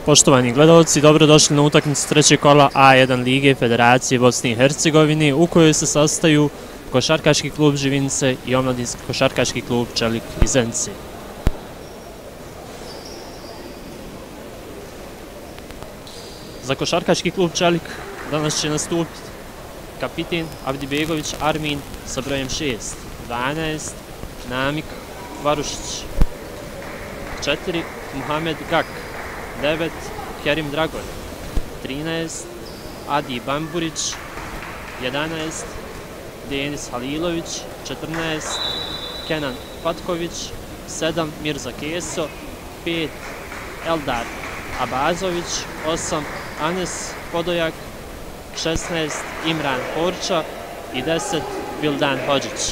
Poštovani gledalci, dobrodošli na utakmicu trećeg kola A1 lige Federacije Bosne i Hercegovine u kojoj se sastaju Košarkaški klub Živince i Omladinski košarkaški klub Čelik iz Zenice. Za Košarkaški klub Čelik danas će nastupiti kapiten Avdibegović Armin sa brojem 6, 12 Namik Varušić, 4 Muhamed Gak, 9 Kerim Dragoje, 13 Adi Bamburić, 11 Denis Halilović, 14 Kenan Patković, 7 Mirza Keso, 5 Eldar Abazović, 8 Anes Podojak, 16 Imran Horča i 10 Vildan Hodžić.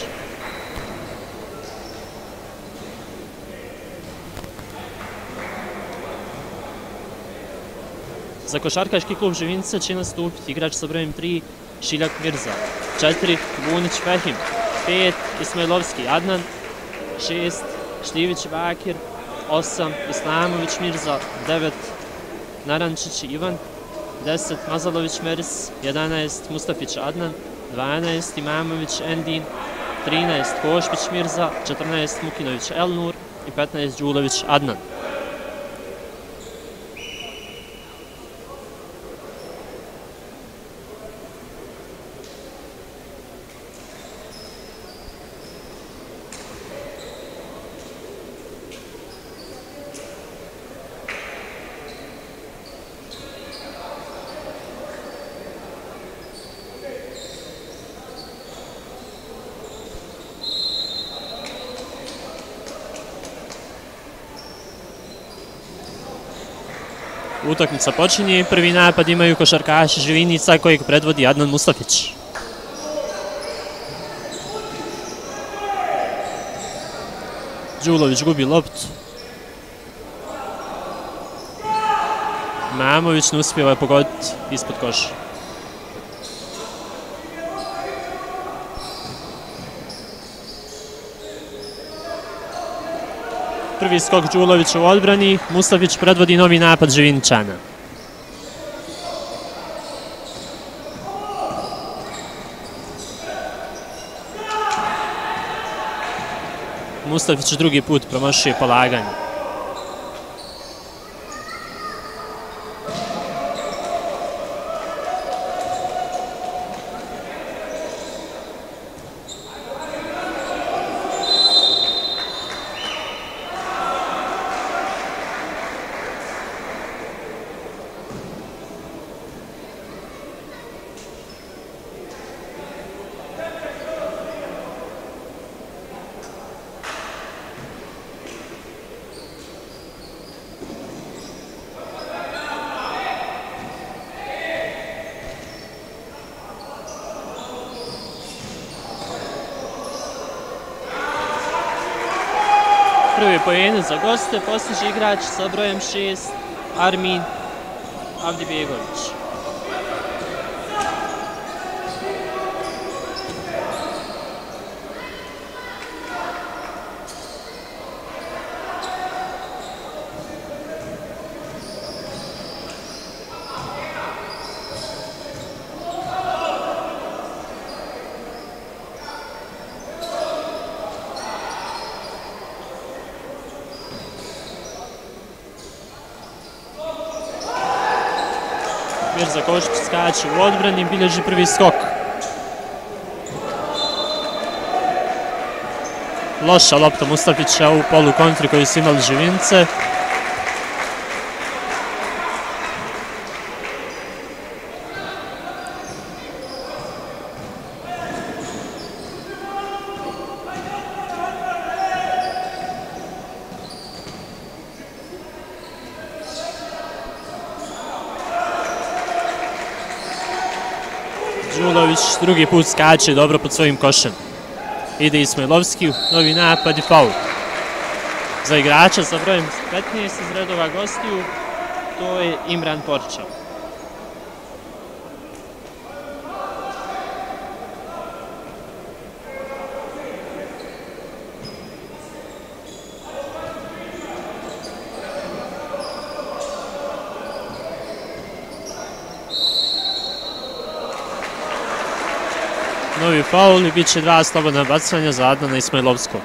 Za Košarkaški klub Živince će nastupiti igrač sa brojem 3 Šiljak Mirza, 4 Bunić Fehim, 5 Ismailovski Adnan, 6 Šljivić Bakir, 8 Islamović Mirza, 9 Narančić Ivan, 10 Mazalović Meris, 11 Mustafić Adnan, 12 Imamović Endin, 13 Košpić Mirza, 14 Mukinović Elnur i 15 Đulović Adnan. Utakmica počinje i prvi napad imaju košarkaši Živinica kojeg predvodi Adnan Mustafić. Đulović gubi loptu. Mamović ne uspijeva je pogoditi ispod koša. Prvi skok Đulovića u odbrani, Mustafić predvodi novi napad Živinčana. Mustafić drugi put promašuje polaganje. Prvi poen za goste postiže igrač sa brojem 6 Armin Avdibegović. Mirza Košpić skače u odbrani, bilježi prvi skok. Loša lopta Mustafića u polu kontri koju su imali Živince. Đulović drugi put skače dobro pod svojim košem. Ide Ismailovski, novi napad i faul. Za igrača sa brojem 15 iz redova gostiju, to je Imran Porča. novi faul i bit će 2 slobodna bacanja za Adnana Ismailovskog.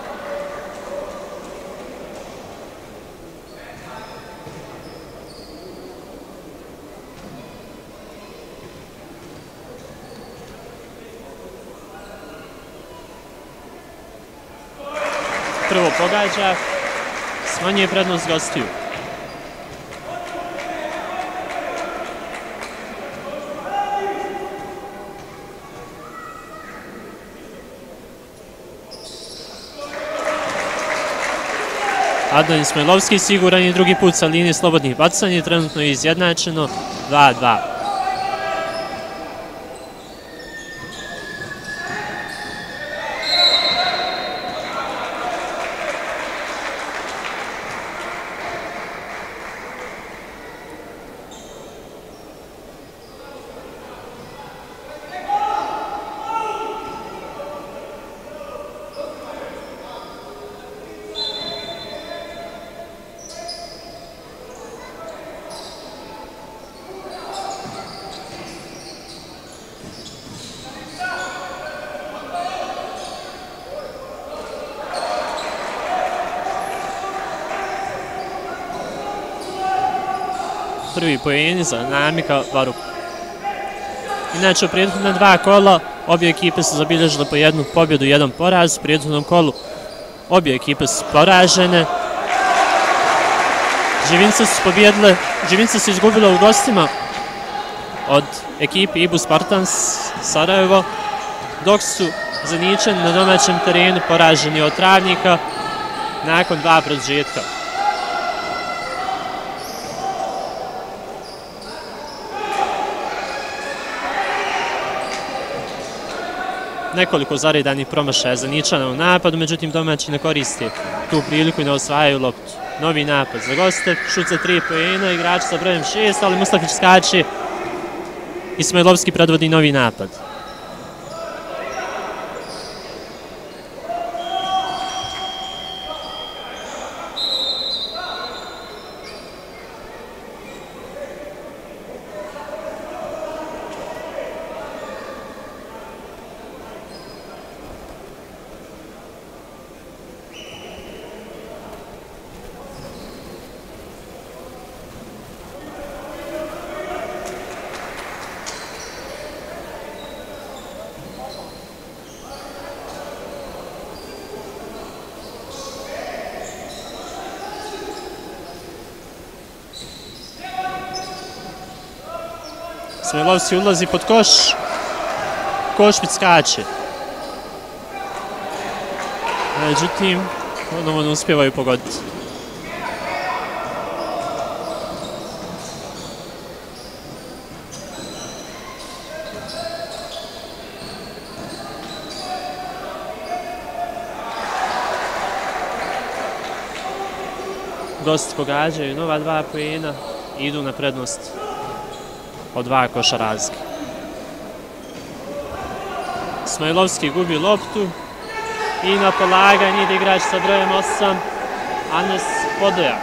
Prvo pogađa, smanjuje prednost gostiju. Adnan Ismailovski siguran je drugi put sa linije slobodnih bacanja, trenutno je izjednačeno 2-2. Prvi poen za Namika Varup. Inače, u prethodna 2 kola obje ekipe su zabilježile po 1 pobjedu i 1 poraz. U prethodnom kolu obje ekipe su poražene. Živince su pobjedile, Živince su izgubile u gostima od ekipe Ibu Spartans Sarajevo, dok su Zeničani na domaćem terenu poraženi od Travnika nakon 2 produžetka. Nekoliko zaredanih promašaja Zeničana u napadu, međutim domaći ne koriste tu priliku i ne osvajaju loptu. Novi napad za goste, šut za 3 poena, igrač sa brojem 6, ali Mustafić skače. Ismailovski predvodi novi napad. Ismailovski ulazi pod koš, Košpić skače. Međutim, ponovo ne uspijevaju pogoditi. Gosti pogađaju nova 2 poena i idu na prednost od 2 koša razlike. Ismailovski gubi loptu i na polaganje ide igrač sa brojem 8, Anes Podojak.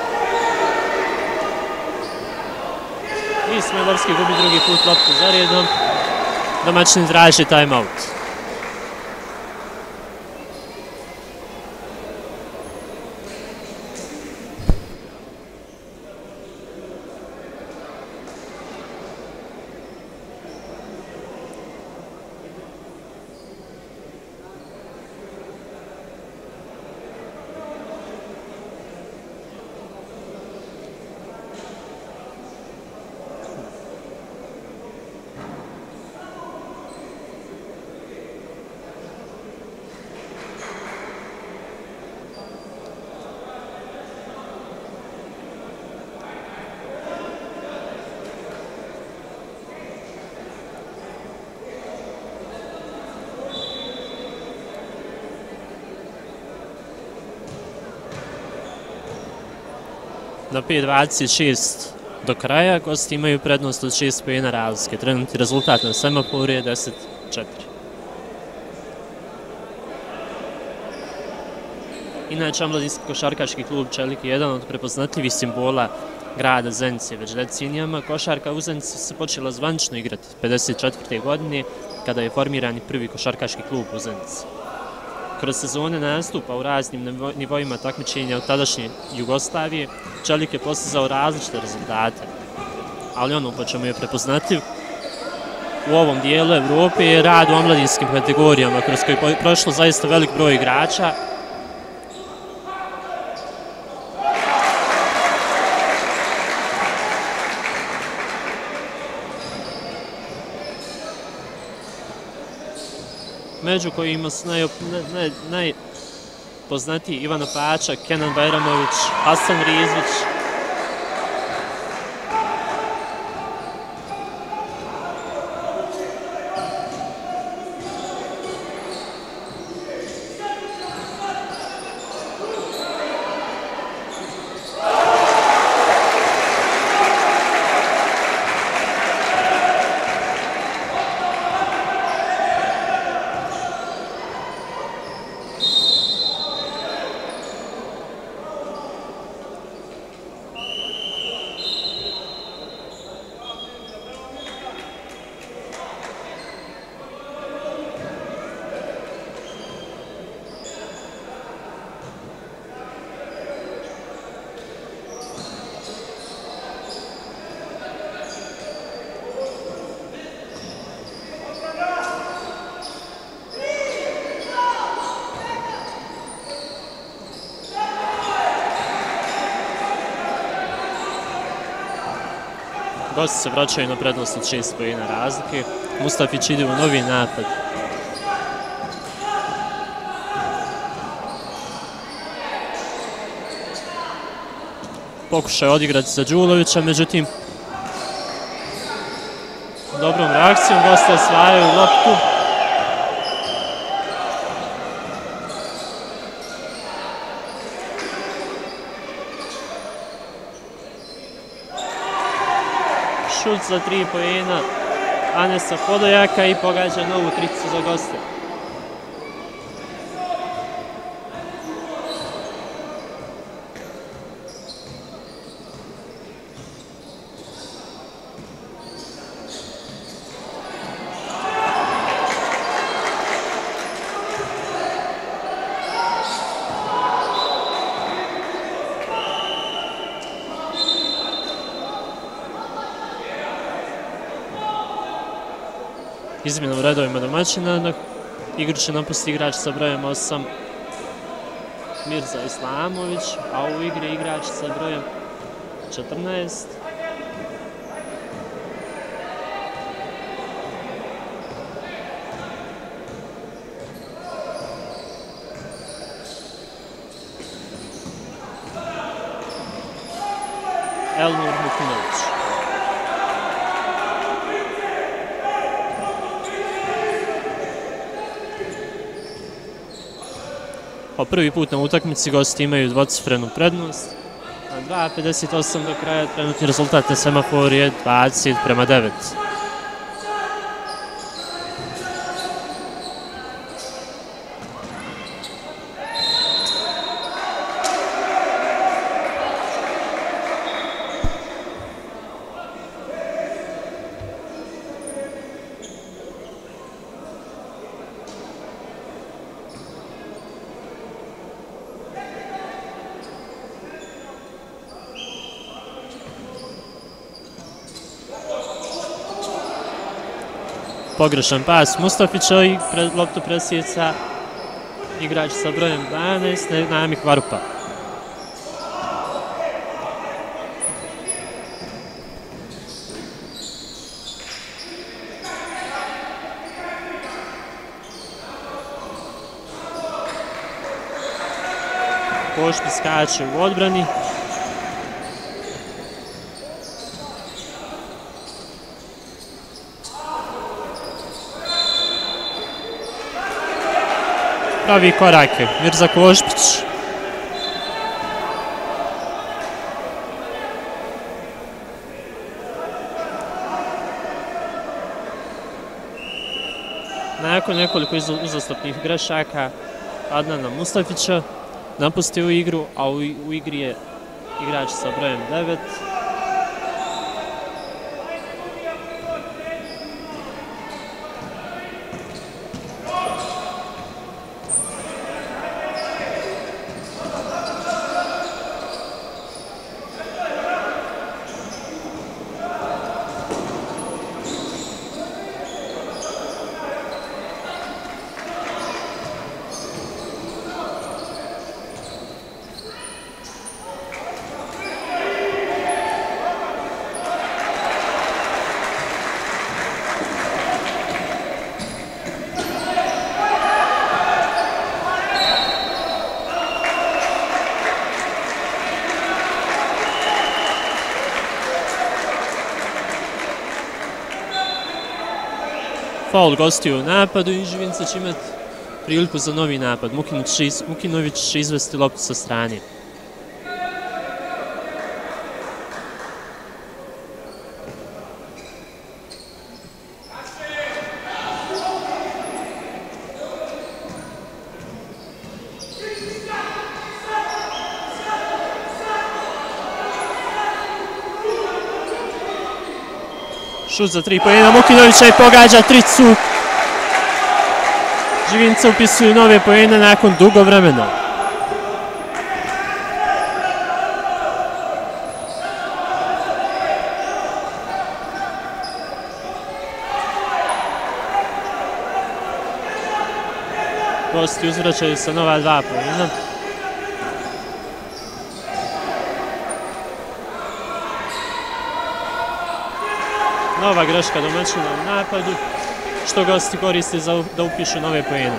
Ismailovski gubi drugi put loptu za redom. Domaćini traži timeout. Na 5:26 do kraja, gosti imaju prednost od 6 poena razlike. Trenutni rezultat na semaforu je 10:4. Inače, Omladinski košarkaški klub Čelik je jedan od prepoznatljivih simbola grada Zenice. Već decenijama košarka u Zenici se počela zvanično igrati 54. godine kada je formiran i prvi košarkaški klub u Zenici. Kroz sezone nastupa u raznim nivoima takmičenja od tadašnje Jugoslavije, Čelik je postizao različite rezultate, ali ono po čemu je prepoznatljiv u ovom dijelu Evrope je rad u omladinskim kategorijama, kroz koji je prošlo zaista velik broj igrača. Među kojima su najpoznatiji Ivan Opačak, Kenan Bajramović, Hasan Rizvić. Gosti se vraćaju na prednost od 6 poena razlike. Mustafić ide u novi napad. Pokušaj odigrati za Đulovića, međutim dobrom reakcijom gosti osvajaju loptu. Šut za 3 poena Anesa Podojaka i pogađa novu tricu za goste. Izmjena u redovima domaćina, igru će napustiti igrač sa brojem 8 Mirza Islamović, a u igri je igrač sa brojem 14 Elnur Mukinović. Po prvi put na utakmici gosti imaju dvocifrenu prednost. Na 2:58 do kraja, trenutni rezultat na semaforu je 20:9. Pogrešan pas Mustafića i loptu presjeca igrač sa brojem 12, Namik Varupa. Košpi skače u odbrani. Pravi korake, Mirza Košpić. Nakon nekoliko uzastopnih grešaka Adnana Mustafića napustio igru, a u igri je igrač sa brojem 9. Faul gostiju u napadu i Živinca će imati priliku za novi napad. Mukinović će izvesti loptu sa strane. Šut za 3 poena Mukinovića i pogađa tricu. Živinca upisuju nove poena nakon dugo vremena. Gosti uzvraćaju sa nova 2 poena. Nova greška domaćina u napadu, što gosti koriste da upišu nove poene.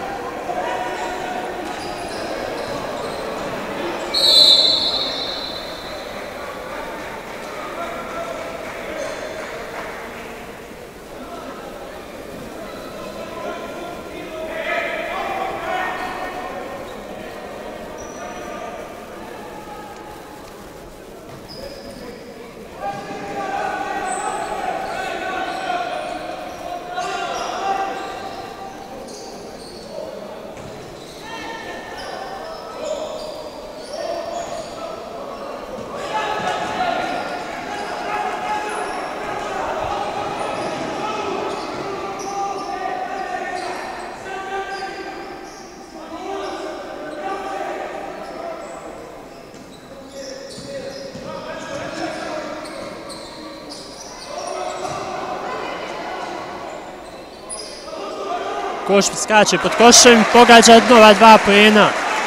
Košpić skače pod košem, pogađa nova 2 poena.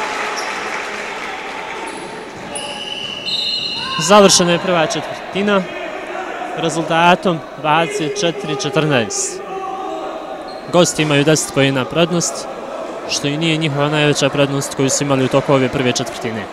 Završena je prva četvrtina rezultatom 24-14. Gosti imaju 10 poena prednost, što i nije njihova najveća prednost koju su imali u toku ove prve četvrtine.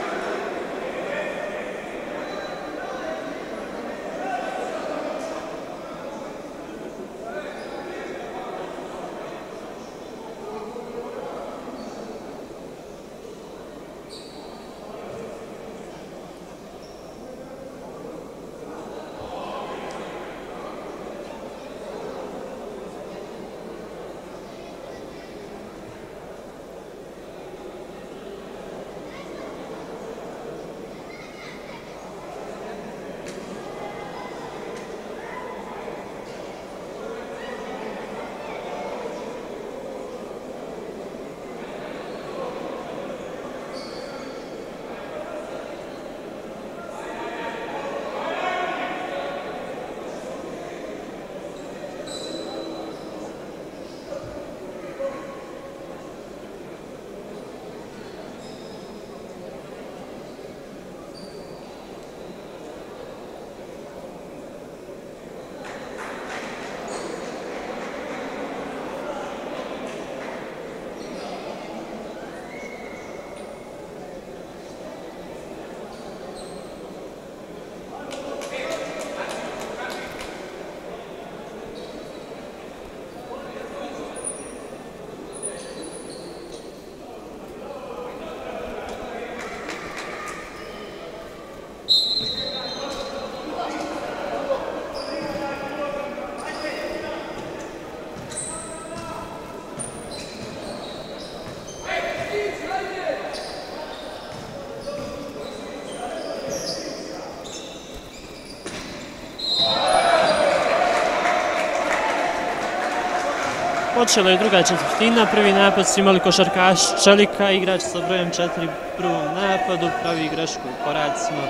Počela je druga četvrtina, prvi napad su imali košarkaš Čelika, igrač sa brojem 4 u prvom napadu, pravi grešku u koracima,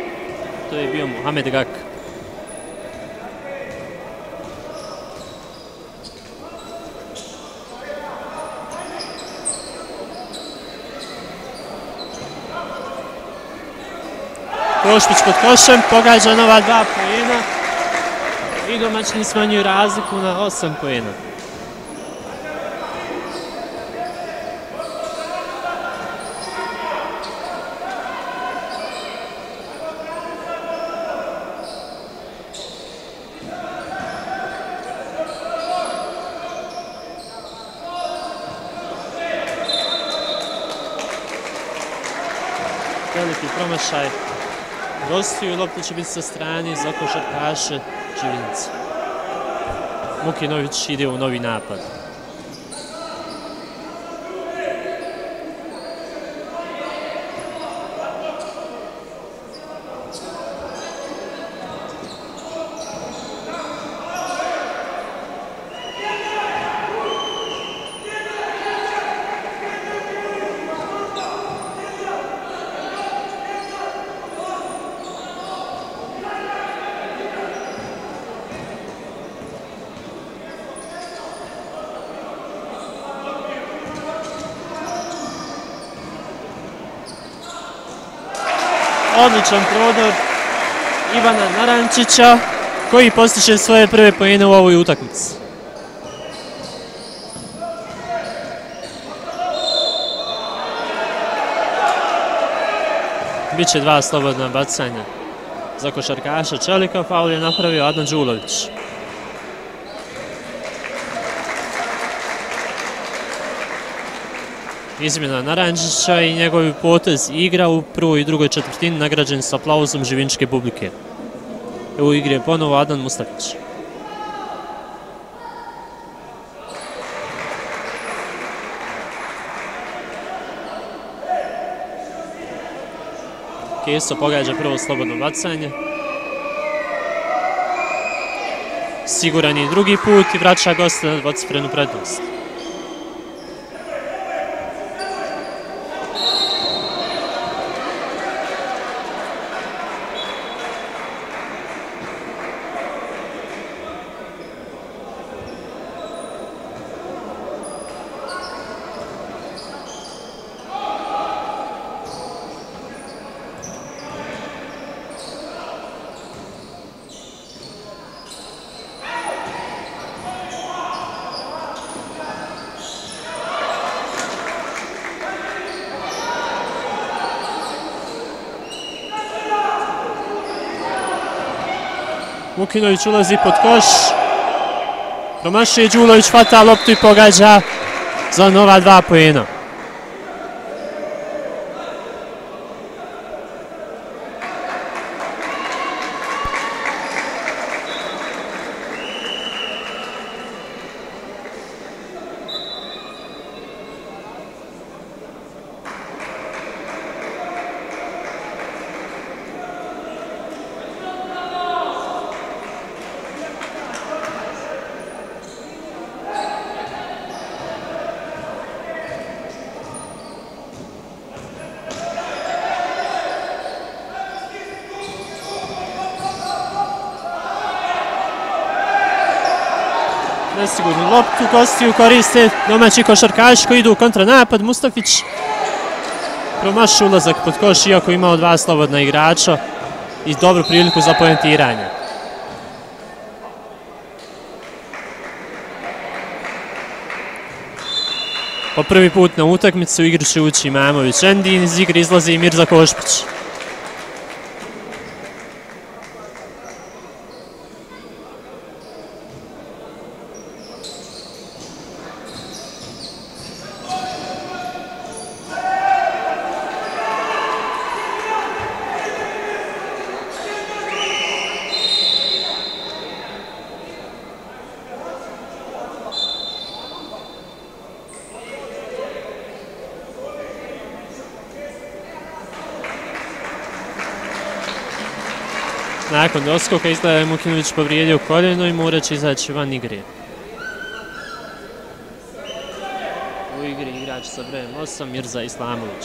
to je bio Mohamed Gak. Košpić pod košem, pogađa nova 2 poena i domaćini smanjuju razliku na 8 poena. veliki promašaj gostiju i lopta će biti sa strane za košarkaše Živinca. Mukinović ide u novi napad. Odličan prodor Ivana Narančića koji postiže svoje prve poene u ovoj utakmici. Biće 2 slobodna bacanja za košarkaša Čelika, faul je napravio Adnan Đulović. Izmjena Narančića i njegov potez igra u prvoj i drugoj četvrtini nagrađen s aplauzom živinčke publike. U igri je ponovo Adnan Mustafić. Keso pogađa prvo slobodno bacanje. Siguran je drugi put i vraća goste na dvocifrenu prednost. Mukinović ulazi pod koš. Promašuje Đulović, hvata loptu i pogađa za nova 2 poena. Nesigurnu loptu gostiju koriste domaći košarkaši koji idu u kontranapad. Mustafić promaši ulazak pod koš iako imao 2 slobodna igrača i dobru priliku za poentiranje. Po prvi put na utakmicu u igru će ući Imamović Endin, iz igre izlazi i Mirza Košpić. Nakon doskoka izgleda je Mukinović povrijedio koljeno i morat će izaći van igre. U igri igrač sa brojem 8, Mirza Islamović.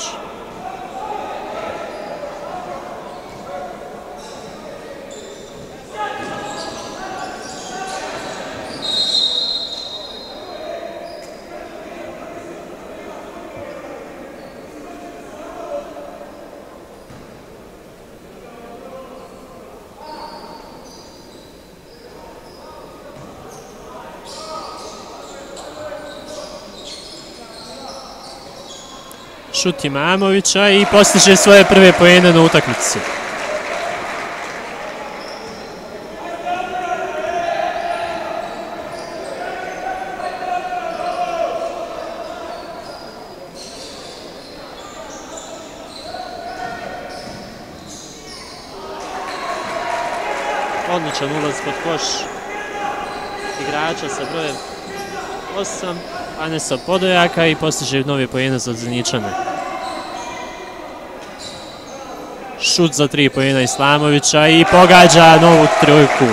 Šut Imamovića i postiže svoje prve poene na utakmici. odličan ulaz pod koš igrača sa brojem 8, Anesa Podojaka i postiže novi poena za Zeničane. Šut za 3 poena Islamovića i pogađa novu trojku.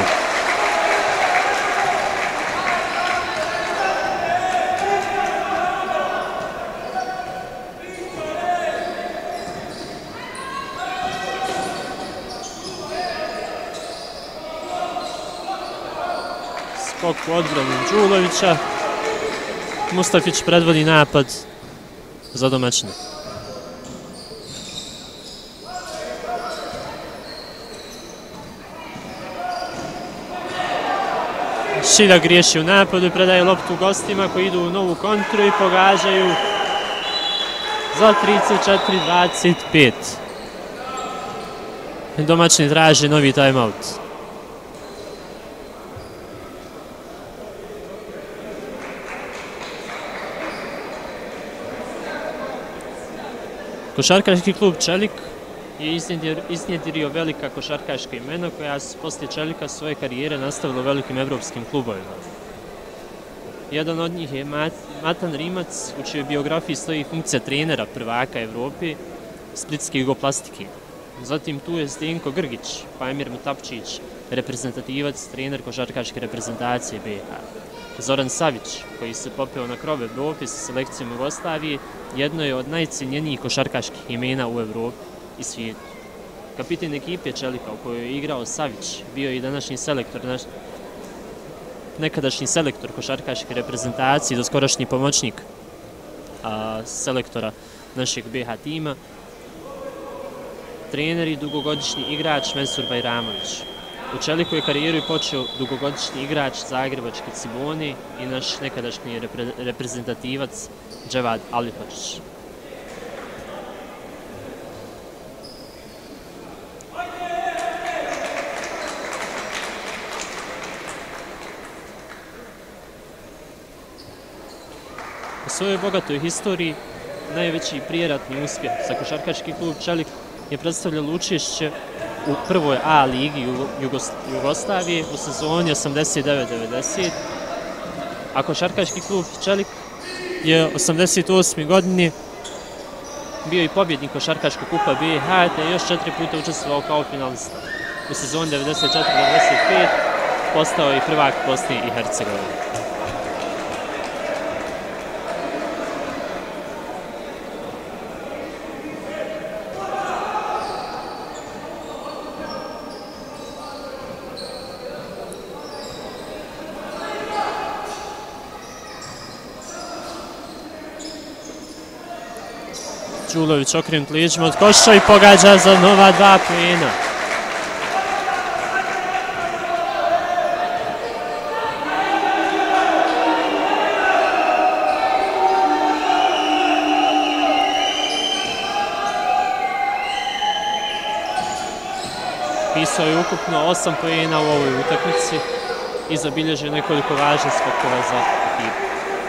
Skok u odbranu Đulovića. Mustafić predvodi napad za domaćine. Šiljak griješi u napadu i predaje loptu gostima koji idu u novu kontru i pogađaju za 34-25. Domaćini traže novi timeout. Košarkaški klub Čelik je iznjedrio velika košarkaška imena koja su poslije Čelika svoje karijere nastavila u velikim evropskim klubovima. Jedan od njih je Matan Rimac, u čijoj biografiji stoji funkcija trenera prvaka Evrope Splitske Jugoplastike. Zatim tu je Zdenko Grgić, Pamir Mutapčić, reprezentativac, trener košarkaške reprezentacije BiH. Zoran Savić, koji se popeo na krov Evrope sa selekcijom Jugoslavije, jedno je od najcijenjenijih košarkaških imena u Evropi i svijetu. Kapitan ekipe Čelika u kojoj je igrao Savić bio i nekadašnji selektor košarkaške reprezentacije, doskorašnji pomoćnik selektora našeg BiH tima, trener i dugogodišnji igrač Mensur Bajramović. U Čeliku je karijeru i počeo dugogodišnji igrač Zagrebačke Cibone i naš nekadašnji reprezentativac Dževad Alihočić. U svojoj bogatoj historiji najveći prijeratni uspjeh za košarkaški klub Čelik je predstavljalo učešće u prvoj A ligi Jugoslavije u sezoni 89-90, a košarkaški klub Čelik je 88. godine bio i pobjednik košarkaškog kupa BiH, te je još 4 puta učestvovao kao finalista. U sezoni 94-95 postao i prvak Bosne i Hercegovine. Đulović okrenut lijeđima od koša i pogađa za nova 2 poena. Pisao je ukupno 8 poena u ovoj utakmici i zabilježio nekoliko važnih skokova za ekipu.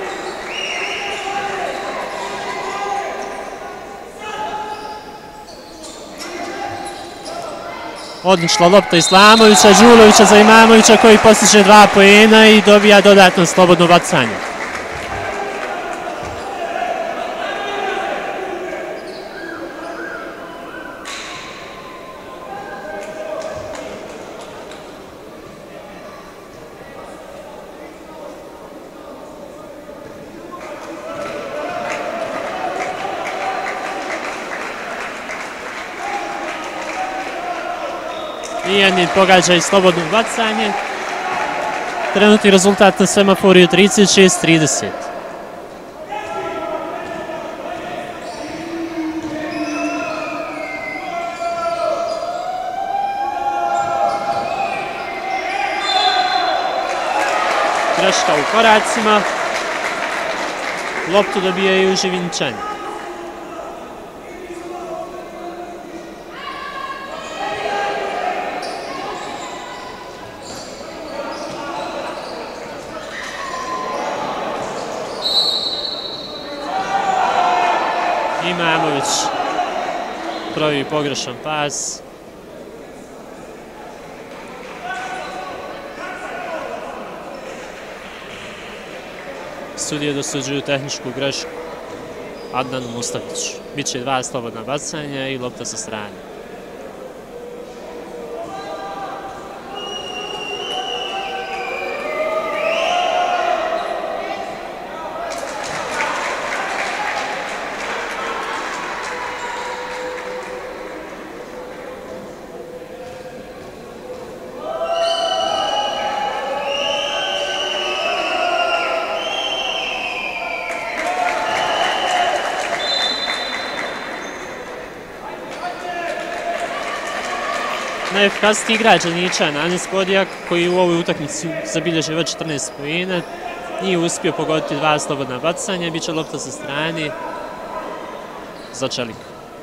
Odlična lopta Islamovića, Đulovića za Imamovića koji postiže 2 poena i dobija dodatno slobodno bacanje. Ijanid pogađa i slobodno bacanje. Trenutni rezultat na semaforu je 36-30. Greška u koracima. Loptu dobijaju Živinčani. Imamović pravi pogrešan pas. Sudije dosuđuju tehničku grešku Adnanu Mustafiću. Biće 2 slobodna bacanja i lopta sa strane. Najefikasniji igrač Laničana, Anis Podijak, koji u ovoj utakmici zabilježio već 14 poena, nije uspio pogoditi 2 slobodna bacanja, bit će lopta sa strane za Čelika.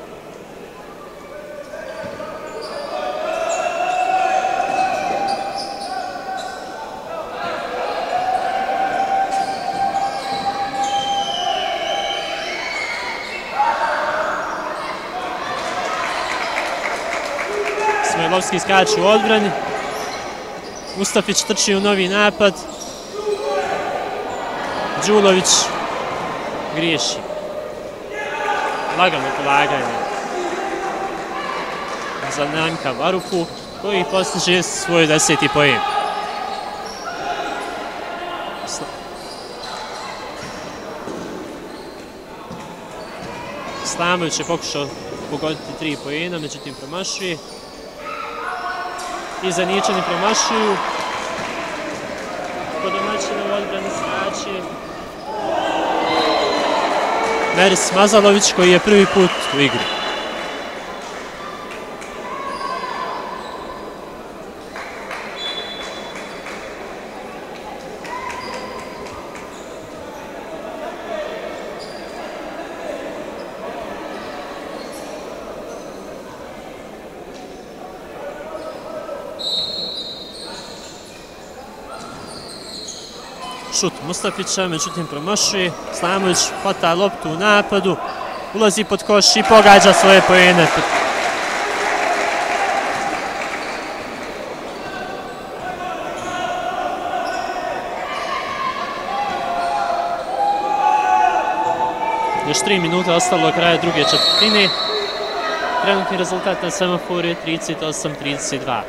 Smajlovski skače u odbrani. Mustafić trči u novi napad. Đulović griješi. Lagano polaganje za Nanka Varupu, koji postiže svoj 10. poen. Slamović je pokušao pogoditi 3 poena, međutim promašuje. I Zaničani promašuju. Kod domaćina u odbrani skače Meris Mazalović, koji je prvi put u igri. Šut Mustafića, međutim promašuje. Slamović hvata loptu u napadu, ulazi pod koš i pogađa svoje poene. Još 3 minuta ostalo do kraja druge četvrtine. Trenutni rezultat na semaforu je 38-32.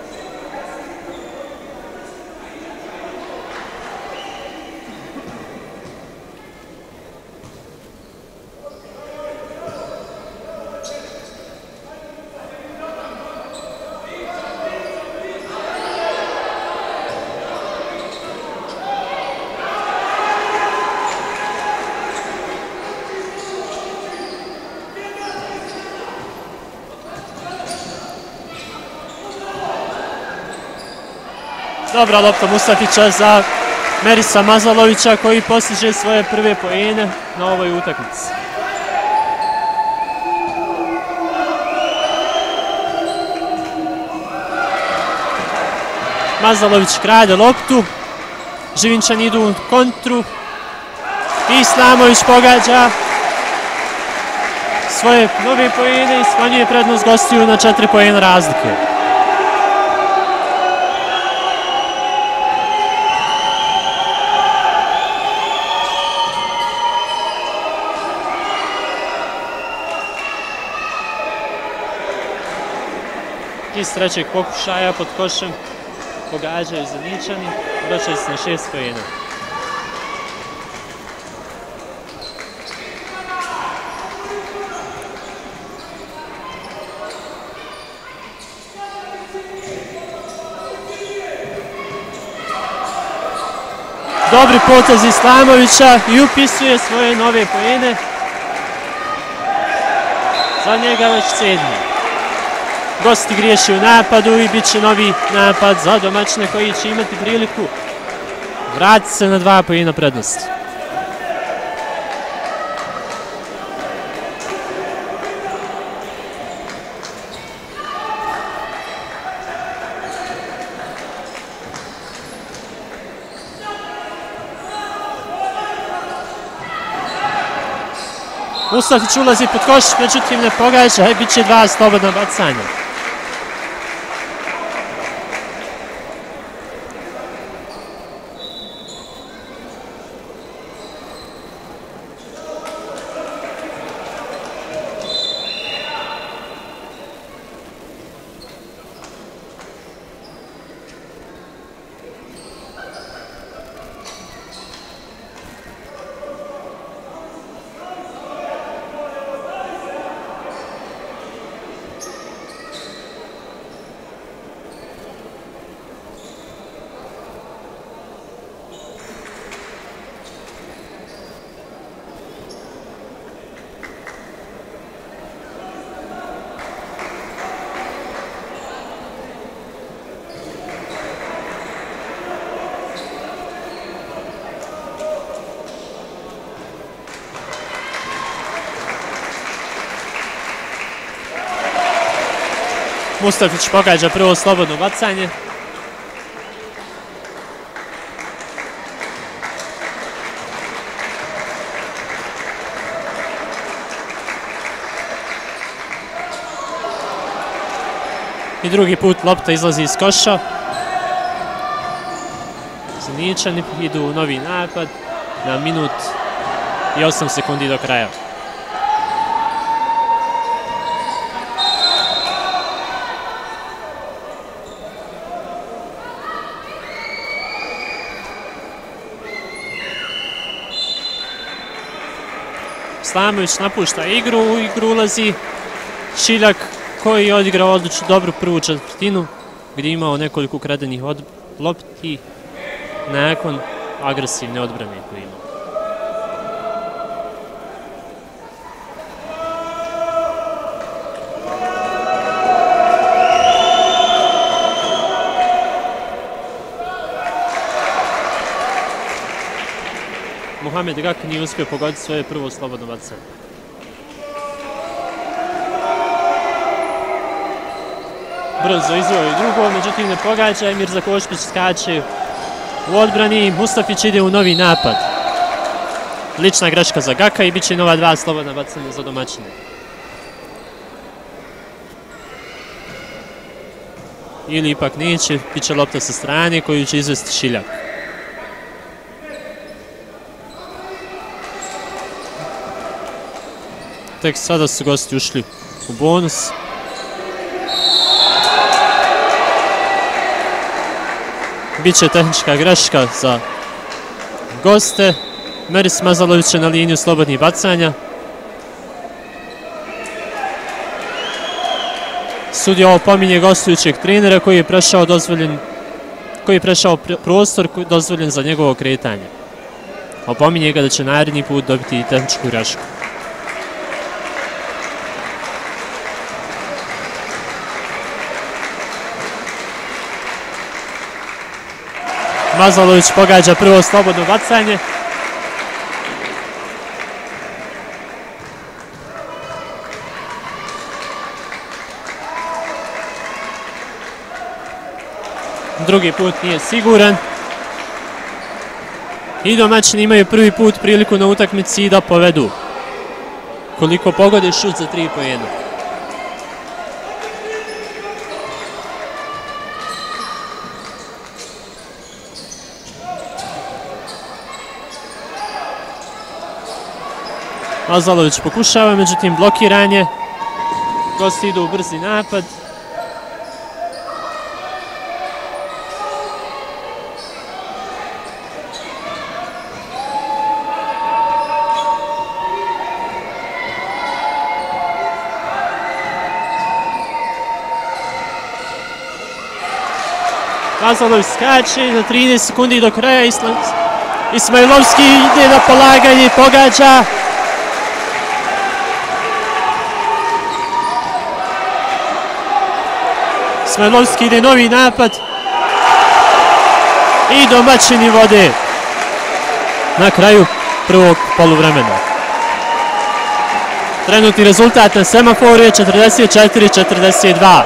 Dobra lopta Mustafića za Merisa Mazalovića, koji postiže svoje prve poene na ovoj utakmici. Mazalović krade loptu, Živinčani idu u kontru i Slamović pogađa svoje nove poene i smanjuje prednost gostiju na 4 poena razlike. Iz trećeg pokušaja pod košem pogađaju Zaničani, vraćaju se na 6 poena. Dobri potez Islamovića i upisuje svoje nove poene. Za njega već 7. Gosti griješi u napadu i bit će novi napad za domaćine, koji će imati priliku vratiti se na 2 poena prednosti. Mustafić ulazi pod koš, međutim ne pogađa i bit će 2 slobodna bacanja. Mustafić pogađa prvo slobodno bacanje. I drugi put lopta izlazi iz koša. Zeničani idu u novi napad na minut i 8 sekundi do kraja. Slamović napušta igru, u igru ulazi Šiljak koji je odigrao odlično dobru prvu četvrtinu gdje je imao nekoliko ukradenih lopti nakon agresivne odbrane koju je imao. Mohamed Gak nije uspio pogoditi svoje prvo slobodno bacanje. Brzo izvoju drugo, međutim ne pogađa i Mirza Košpić skače u odbrani. Mustafić ide u novi napad. Lična greška za Gaka i bit će nova 2 slobodna bacanja za domaćine. Ili ipak neće, bit će lopta sa strane koju će izvesti Šiljak. Tek sada su gosti ušli u bonus. Biće tehnička greška za goste. Meris Mazalović je na liniju slobodnih bacanja. Sudija opominje gostujućeg trenera koji je prešao prostor dozvoljen za njegovo kretanje. Opominje ga da će naredni put dobiti i tehničku grešku. Mazalović pogađa prvo slobodno bacanje. Drugi put nije siguran. I domaćini imaju prvi put priliku na utakmici da povedu. Koliko pogode šut za 3 poena. Mazalović pokušava, međutim blokiran je. Gosti idu u brzi napad. Mazalović skače na 13 sekundi do kraja. Ismailovski ide na polaganje i pogađa. Ismailovski ide novi napad. I domaćini vode na kraju prvog poluvremena. Trenutni rezultat na semaforu je 44-42.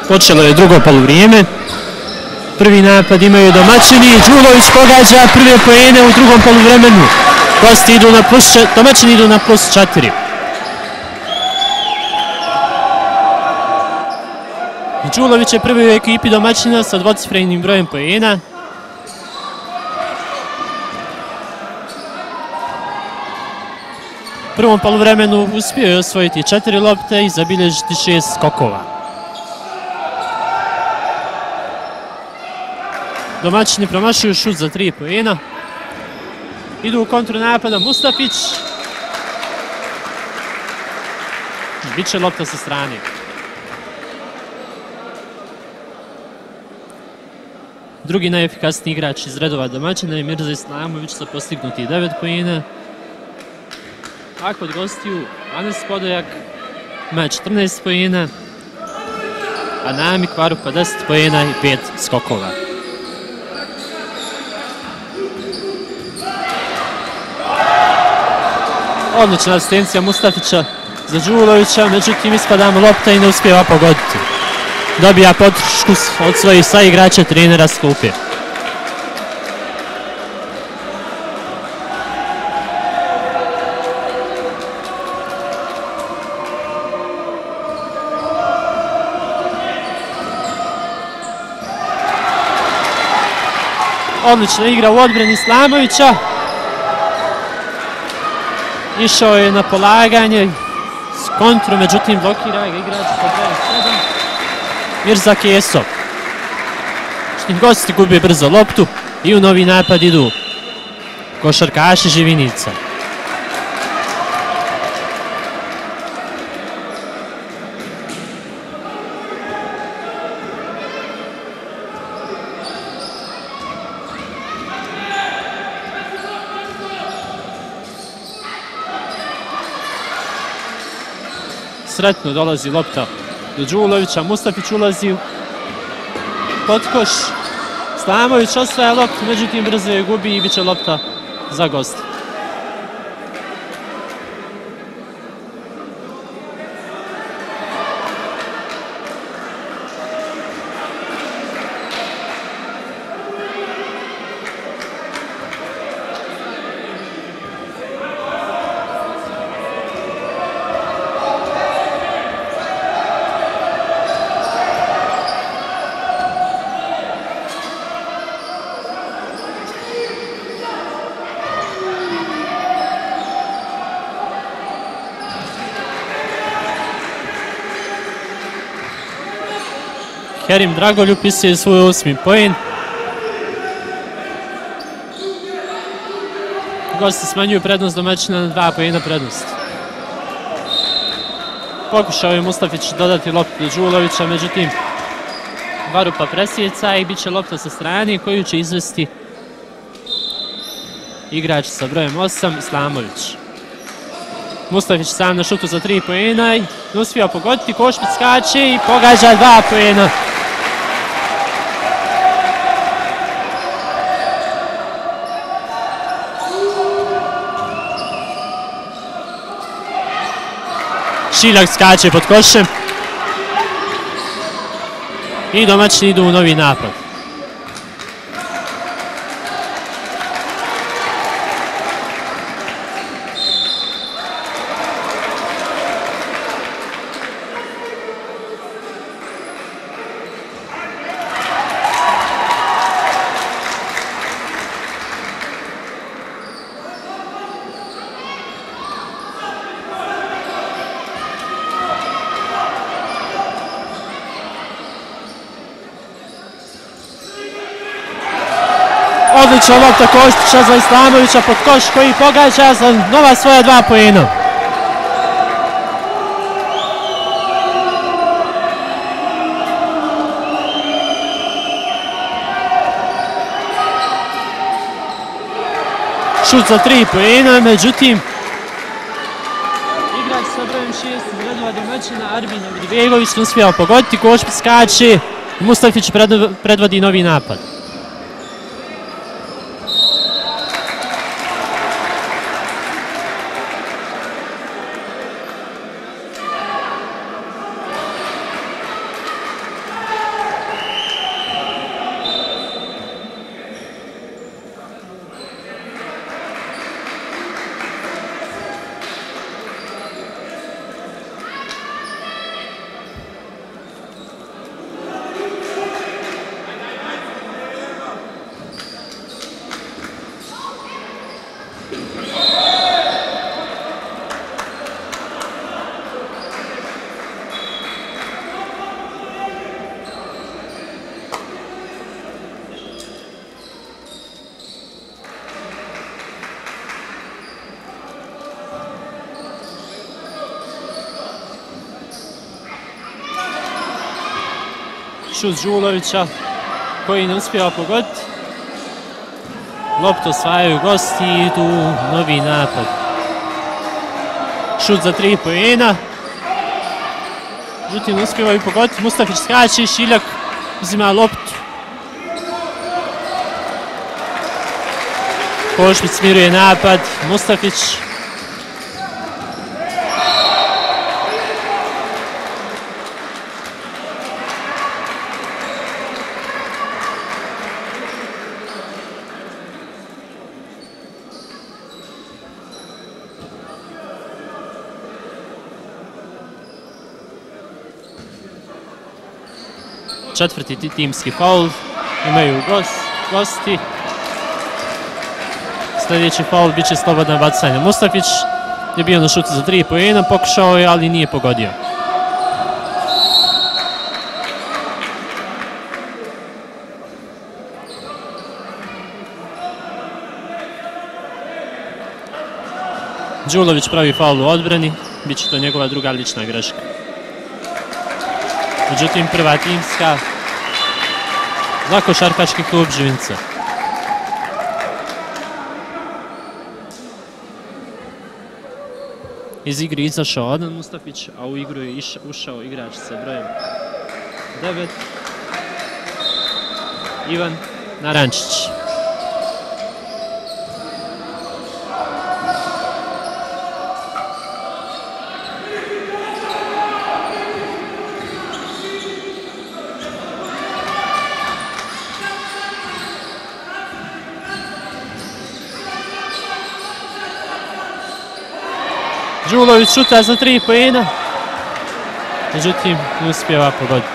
Počelo je drugo poluvrijeme. Prvi napad imaju domaćini. Đulović pogađa prve poene u drugom poluvremenu. Gosti idu na domaćini idu na +4. Đulović je prvi u ekipi domaćina sa dvocifrenim brojem poena. U prvom poluvremenu uspio je osvojiti 4 lopte i zabilježiti 6 skokova. Domaćini promašuju šut za 3 poena. Idu u kontru napada Mustafić. Biće lopta sa strane. Drugi najefikasniji igrač iz redova domaćina je Mirza Islamović sa postignutih 9 poena. A kod gostiju Anes Podojak ima 14 poena, a Namik Varupa 10 poena i 5 skokova. Odlična asistencija Mustafića za Đulovića, međutim ispada mu lopta i ne uspijeva pogoditi. Dobija podršku od svojih saigrača trenera s klupe. Odlična igra u odbrani Islamovića. Išao je na polaganje s kontru, međutim blokira ga igrač po 27. Mirza Kesov. Gosti gubi brzo loptu i u novi napad idu košarkaši Živinica. Sretno dolazi lopta do Đulovića, Mustafić ulazi pod koš, Slamović osvaja loptu, međutim brzo je gubi i bit će lopta za goste. Kerim Dragolj upisuje svoj 8. poen. Gosti smanjuju prednost domaćina na 2 poena prednost. Pokušao je Mustafić dodati loptu do Đulovića, međutim Varupa presjeca i bit će lopta sa strane koju će izvesti igrač sa brojem 8, Islamović. Mustafić sam na šutu za 3 poena i ne uspija pogoditi, Košpić skače i pogađa 2 poena. Šiljak skače pod košem i domaćini idu u novi napad. Odlična lopta Koštića za Islamovića pod koš koji pogađa za nova svoja 2 poena. Šut za 3 poena, međutim igrač sa brojem 6 iz redova domaćina Arbin Begović ne uspijeva pogoditi, Košpić skače, Mustafić predvodi novi napad. šut Đulovića koji ne uspijeva pogoditi. Loptu osvajaju gosti i idu novi napad. Šut za 3 poena. Međutim, ne uspijevaju pogoditi. Mustafić skače, Šiljak uzima loptu. Košpić smiruje napad. Mustafić. Četvrti timski faul, imaju gosti. Sljedeći faul bit će slobodno bacanje. Mustafić je bio na šutu za 3 poena, pokušao je, ali nije pogodio. Đulović pravi faul u odbrani, bit će to njegova druga lična greška. Međutim, prva timska za košarkaški klub Živince. Iz igre izašao Adnan Mustafić, a u igru je ušao igrač sa brojem 9, Ivan Narančić. Đulović šuta za 3 poena, međutim ne uspijeva pogoditi.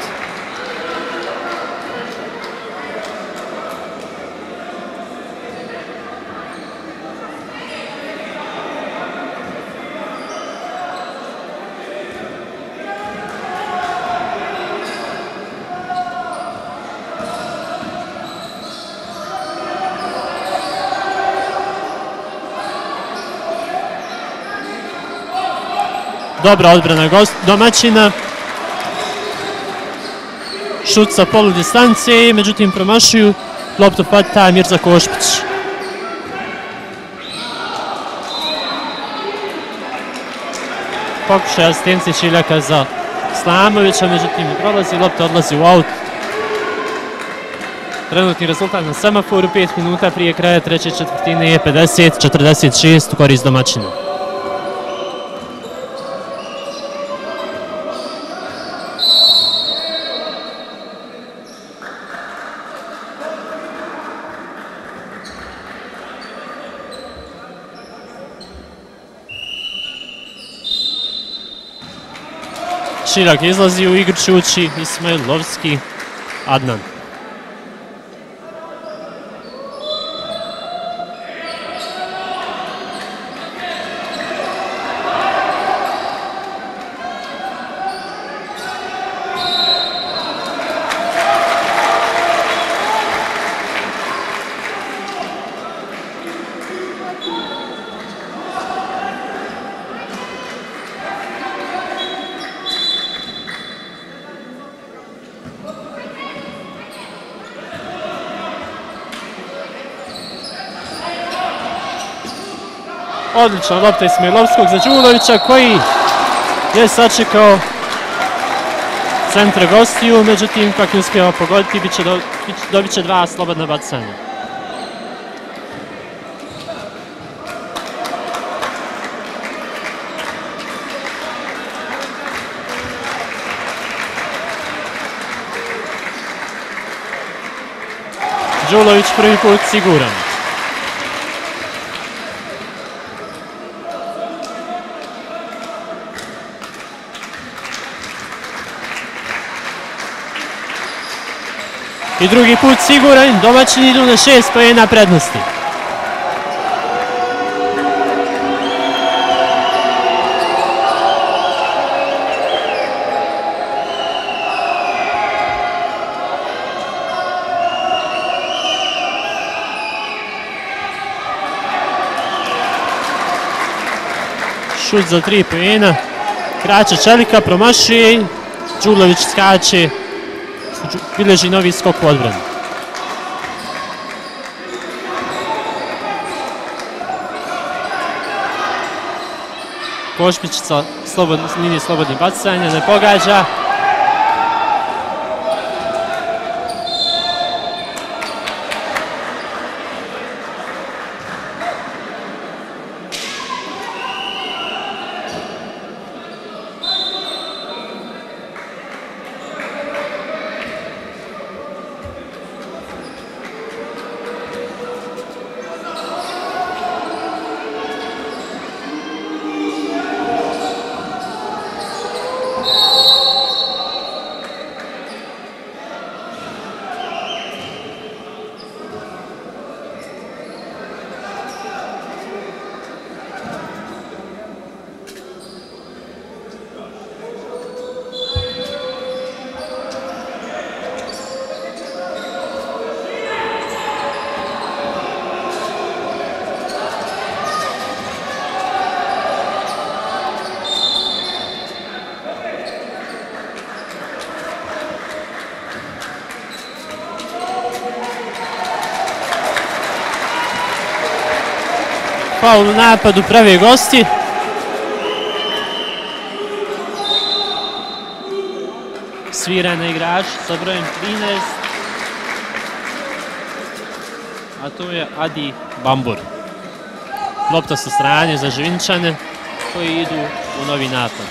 Dobra odbrana domaćina. Šut sa polu distance, međutim promašuju. Loptu hvata Mirza Košpić. Pokušaj asistencije Šiljaka za Slamovića, međutim ne prolazi, lopta odlazi u aut. Trenutni rezultat na semaforu, 5 minuta prije kraja treće četvrtine je 50-46 u korist domaćina. Šiljak izlazi u igru, čuči Ismailovski Adnan. Odlična lopta Ismailovskog za Đulovića koji je sačekao centra gostiju, međutim kako je uspjeva pogoditi dobit će 2 slobodna bacanja. Đulović prvi put siguran. I drugi put siguran, domaćini idu na 6 poena prednosti. Šut za 3 poena. Kraće Čelika, promašuje. Đulović skače. bilježi novi skok u odbranu. Košpić sa linije slobodnih bacanja, ne pogađa. Faul u napadu prave gosti. Svira na igrač sa brojem 13. A to je Adi Bambur. Lopta sa strane za Živinčane koji idu u novi napad.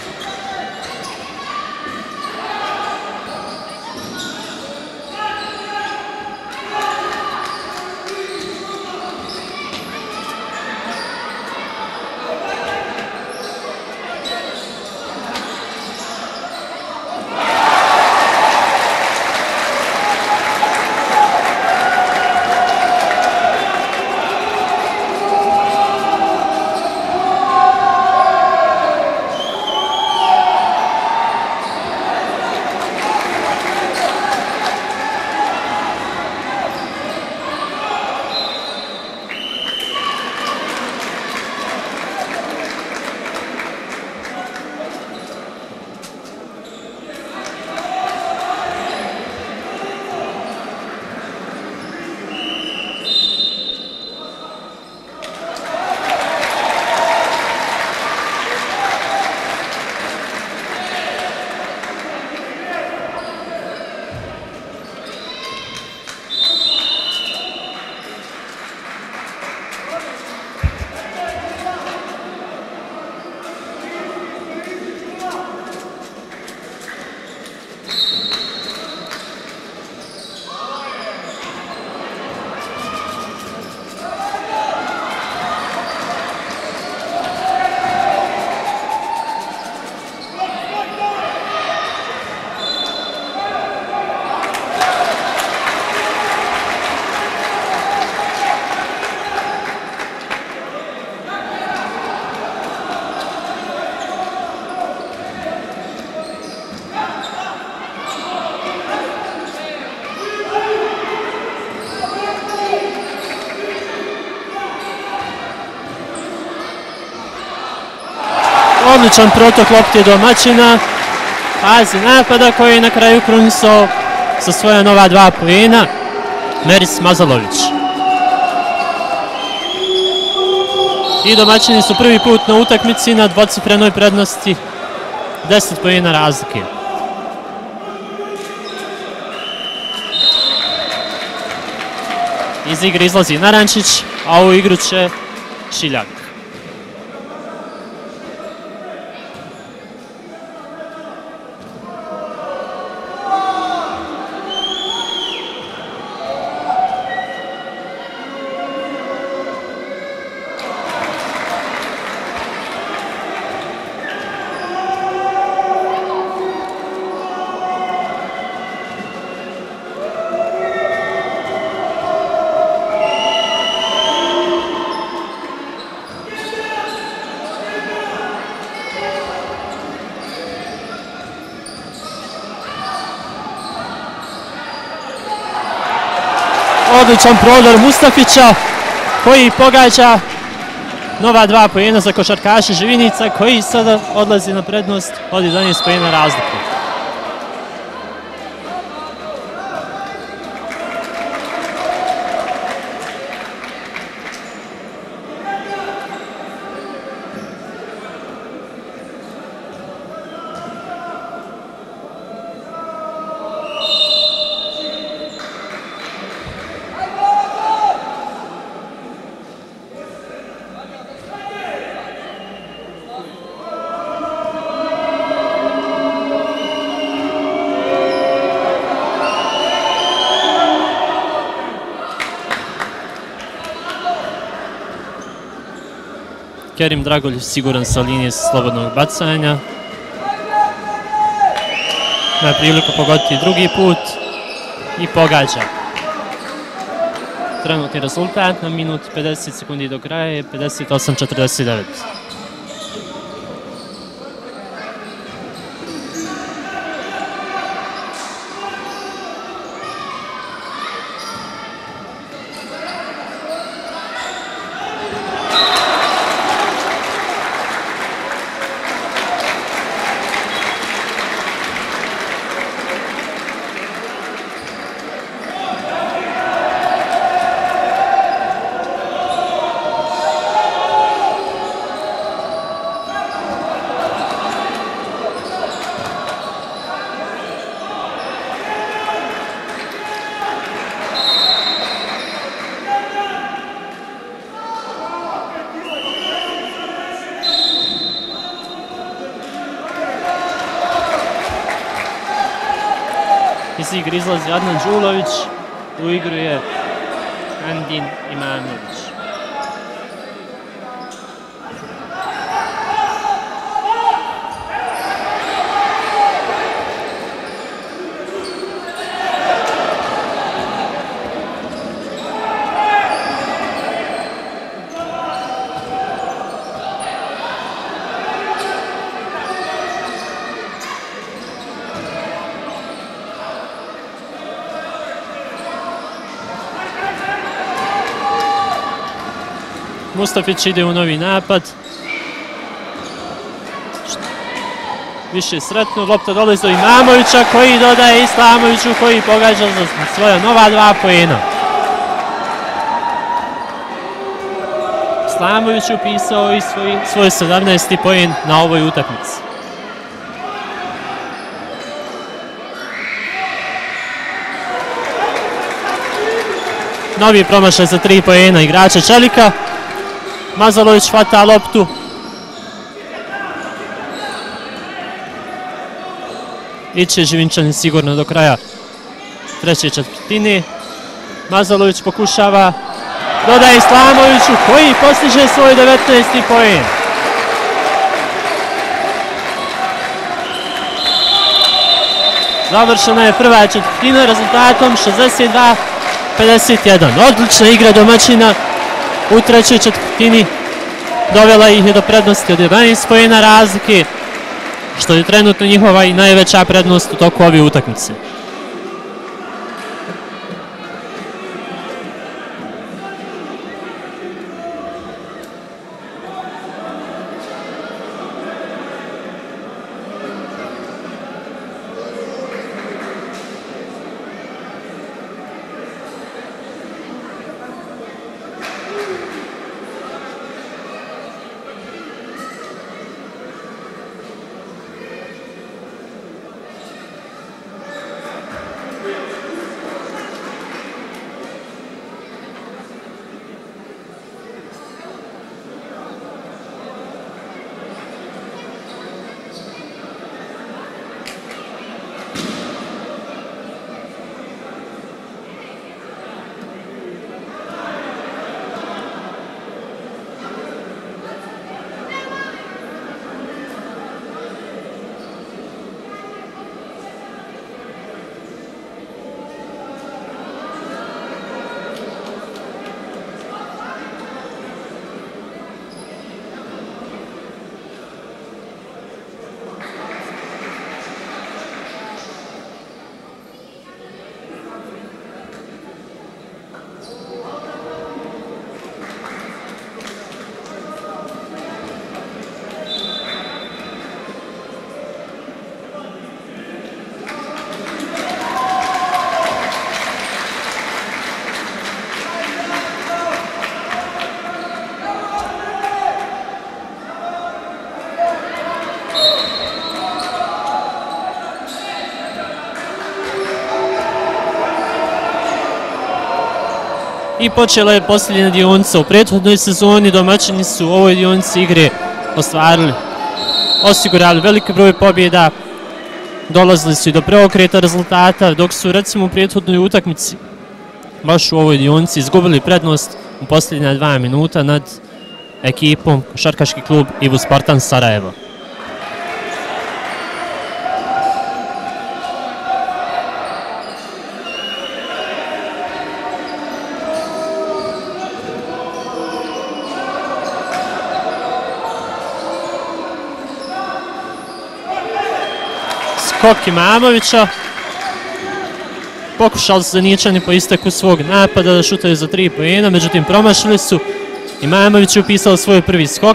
Odličan protok lopte domaćina. Pazi napada koji je na kraju krunisao sa svoja nova 2 poena. Meris Mazalović. I domaćini su prvi put na utakmici na dvocifrenoj prednosti. 10 poena razlike. Iz igre izlazi Narančić, a u igru će Šiljak. Odličan prodor Mustafića koji pogađa nova 2 poena za košarkaše Živinica koji sada odlazi na prednost od 11 poena razlike. Kerim Dragoljev siguran sa linije slobodnog bacanja. Ima priliku pogoditi drugi put i pogađa. Trenutni rezultat na minut 50 sekundi do kraja je 58-49. Iz igre izlazi Adnan Đulović, u igru je Andin Imamović. Mustafić ide u novi napad. Više sretno, lopta dolazi do Imamovića koji dodaje Islamoviću koji pogađa za svoja nova 2 poena. Islamović upisao i svoj 17. poen na ovoj utakmici. Novi promašaj za 3 poena igrača Čelika. Mazalović hvata loptu. Iće Živinčani sigurno do kraja treće četvrtine. Mazalović pokušava, dodaje Islamoviću koji postiže svoj 19. poen. Završena je prva četvrtina rezultatom 62-51. Odlična igra domaćina u trećoj četvrtini dovela ih je do prednosti od 11 poena razlike, što je trenutno njihova i najveća prednost u toku ove utakmice. I počela je posljednja dionica. U prethodnoj sezoni domaćini su u ovoj dionici igre osigurali veliki broj pobjeda, dolazili su i do preokreta rezultata, dok su recimo u prethodnoj utakmici baš u ovoj dionici izgubili prednost u posljednja 2 minuta nad ekipom košarkaški klub Ivu Spartan Sarajevo. Skok Imamovića. Pokušali su Zeničani po isteku svog napada da šutaju za 3 poena, međutim promašili su. Imamović je upisao svoj prvi skok.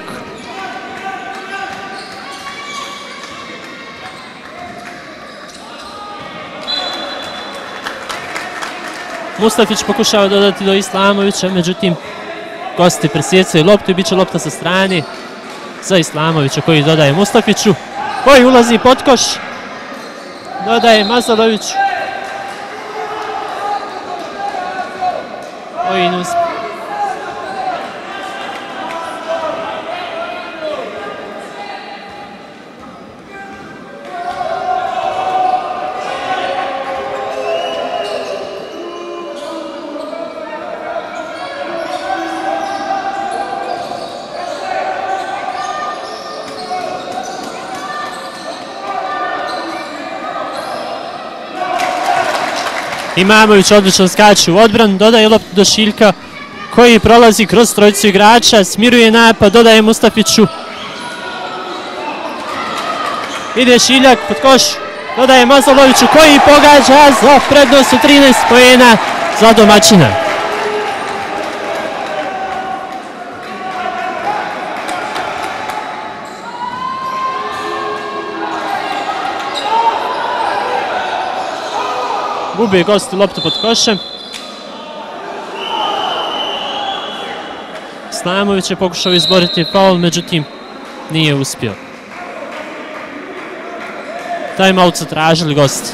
Mustafić pokušava dodati do Islamovića, međutim gosti presjecaju loptu i bit će lopta sa strane za Islamovića koji dodaje Mustafiću, koji ulazi pod koš, dodaje Mazaloviću. Imamović odlično skače u odbran, dodaje loptu do Šiljka koji prolazi kroz trojicu igrača, smiruje napad, dodaje Mustafiću. Ide Šiljak pod koš, dodaje Mazaloviću koji pogađa za prednost od 13 poena za domaćina. Gube gosti loptu pod košem. Islamović je pokušao izboriti faul, međutim nije uspio. Timeout su tražili gosti.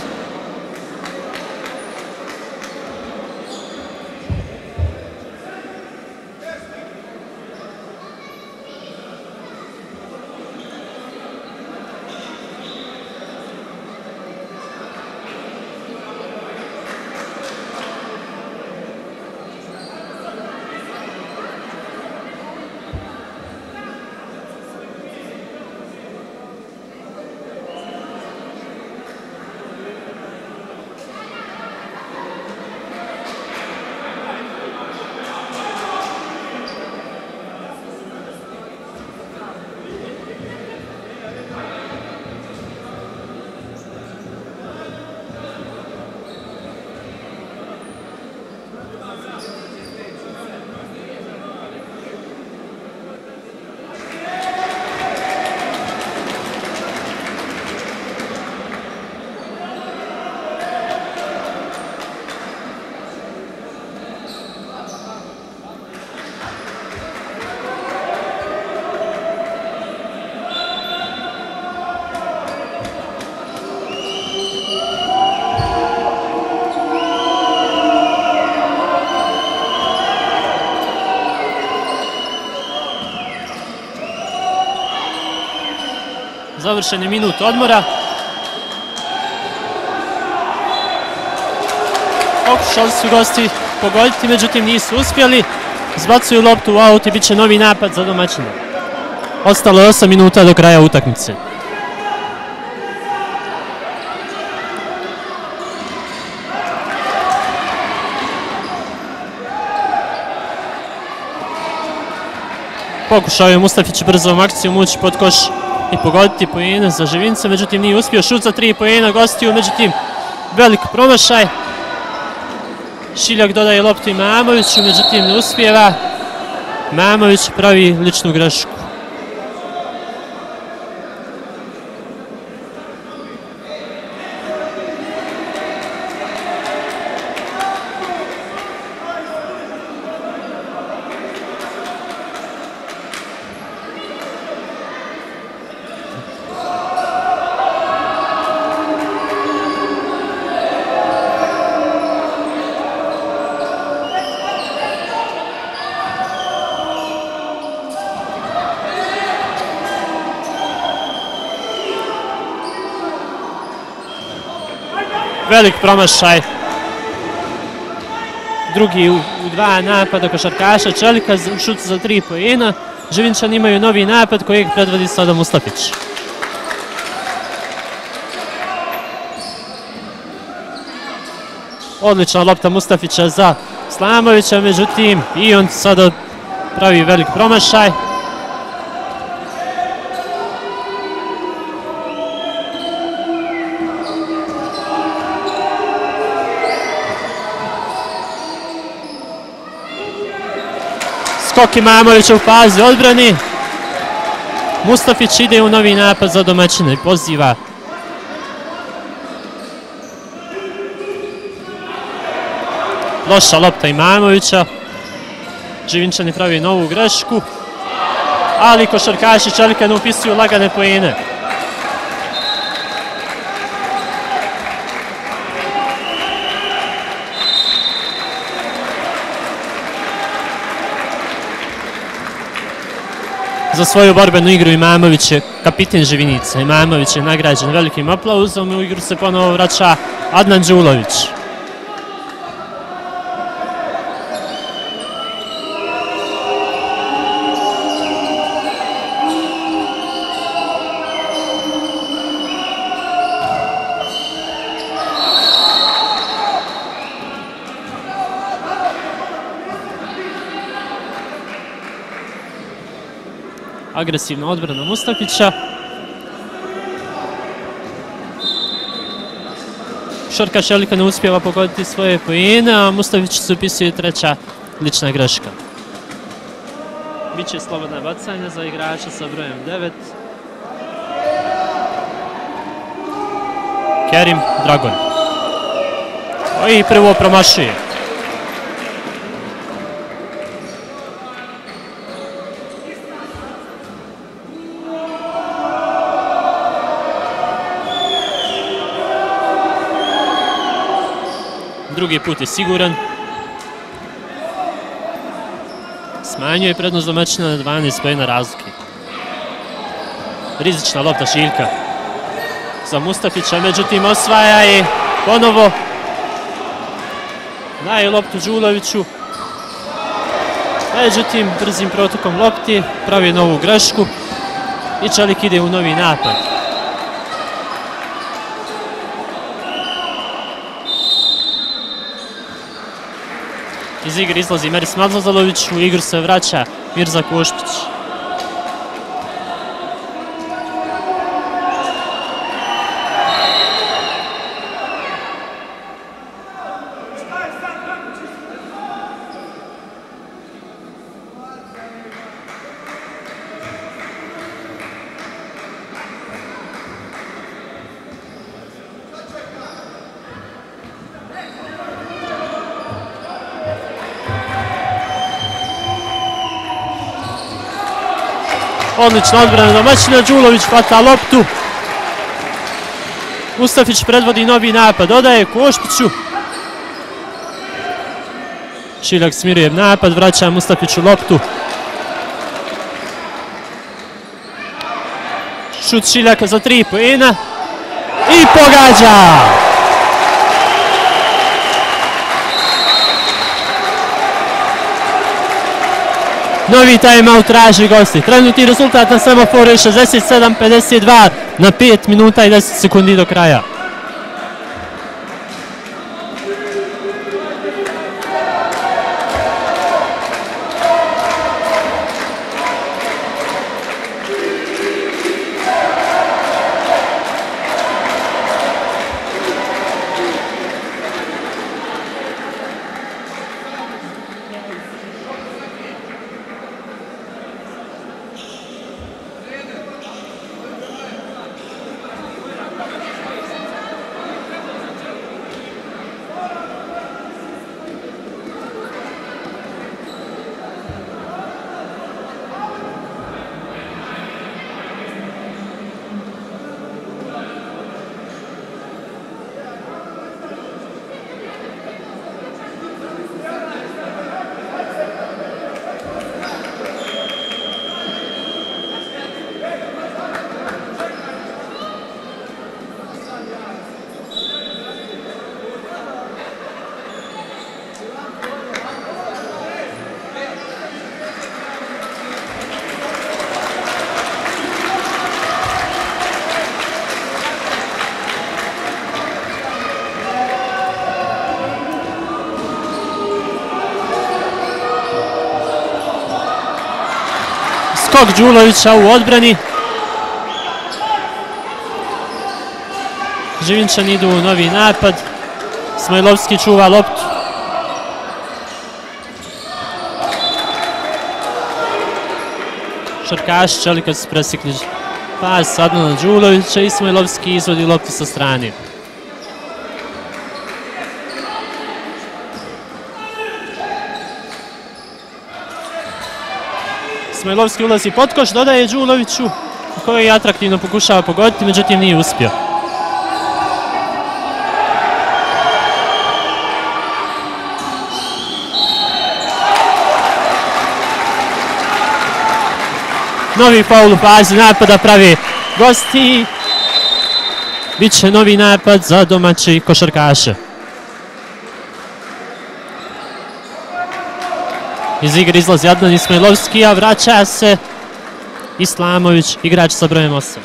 Završen je minut odmora. Pokušali su gosti pogoditi, međutim nisu uspjeli. Zbacuju loptu u aut i bit će novi napad za domaćine. Ostalo je 8 minuta do kraja utakmice. Pokušao je Mustafić brzom akcijom ući pod koš i pogoditi poena za Živinca, međutim nije uspio. Šut za 3 poena gostiju, međutim velik promašaj. Šiljak dodaje loptu Imamoviću, međutim ne uspijeva. Imamović pravi ličnu grešku. Velik promašaj. Drugi u 2 napada košarkaša Čelika, šut za 3 poena. Živinčani imaju novi napad kojeg predvodi sada Mustafić. Odlična lopta Mustafića za Slamovića, međutim i on sada pravi velik promašaj. Skok Imamovića u fazi odbrani. Mustafić ide u novi napad za domaćine i poziva. Loša lopta Imamovića. Živinčani pravi novu grešku. Ali košarkaši Čelikana upisuju lagane poene. Za svoju borbenu igru Imamović je kapiten Živinica. Imamović je nagrađen velikim aplauzom i u igru se ponovo vraća Adnan Đulović. Agresivna odbrana Mustafića. Košarkaš Čelikana uspijeva pogoditi svoje poene, a Mustafić se upisuje treća lična greška. Biće slobodna bacanja za igrača sa brojem 9. Kerim Dragon. I prvo promašuje. Drugi put je siguran. Smanjuje prednost domaćina na 12 poena razlike. Rizična lopta Šiljka za Mustafića, međutim osvaja je ponovo. Daje loptu Đuloviću. Međutim, brzim protokom lopti pravi novu grešku i Čelik ide u novi napad. Iz igre izlazi Meris Mazlazalović, u igru se vraća Mirza Košpić. Odlična odbrana domaćina, Đulović hvata loptu. Mustafić predvodi novi napad, odaje Košpiću. Šiljak smiruje napad, vraća Mustafiću loptu. Šut Šiljaka za 3 poena i pogađa! Novi timeout traži gosti. Trenutni rezultat na semaforu je 67-52 na 5 minuta i 10 sekundi do kraja. skok Đulovića u odbrani. Živinčani idu u novi napad. Smajlovski čuva loptu. Šarkaši Čelika su presekli pas Adnana Đulovića i Smajlovski izvodi loptu sa strane. Smajlovski ulazi pod koš, dodaje Đuloviću koji atraktivno pokušava pogoditi, međutim nije uspio. Novi faul u fazi napada pravi gosti. Biće novi napad za domaći košarkaše. Iz igre izlazi Adnan Ismailovski, a vraća se Islamović, igrač sa brojem 8.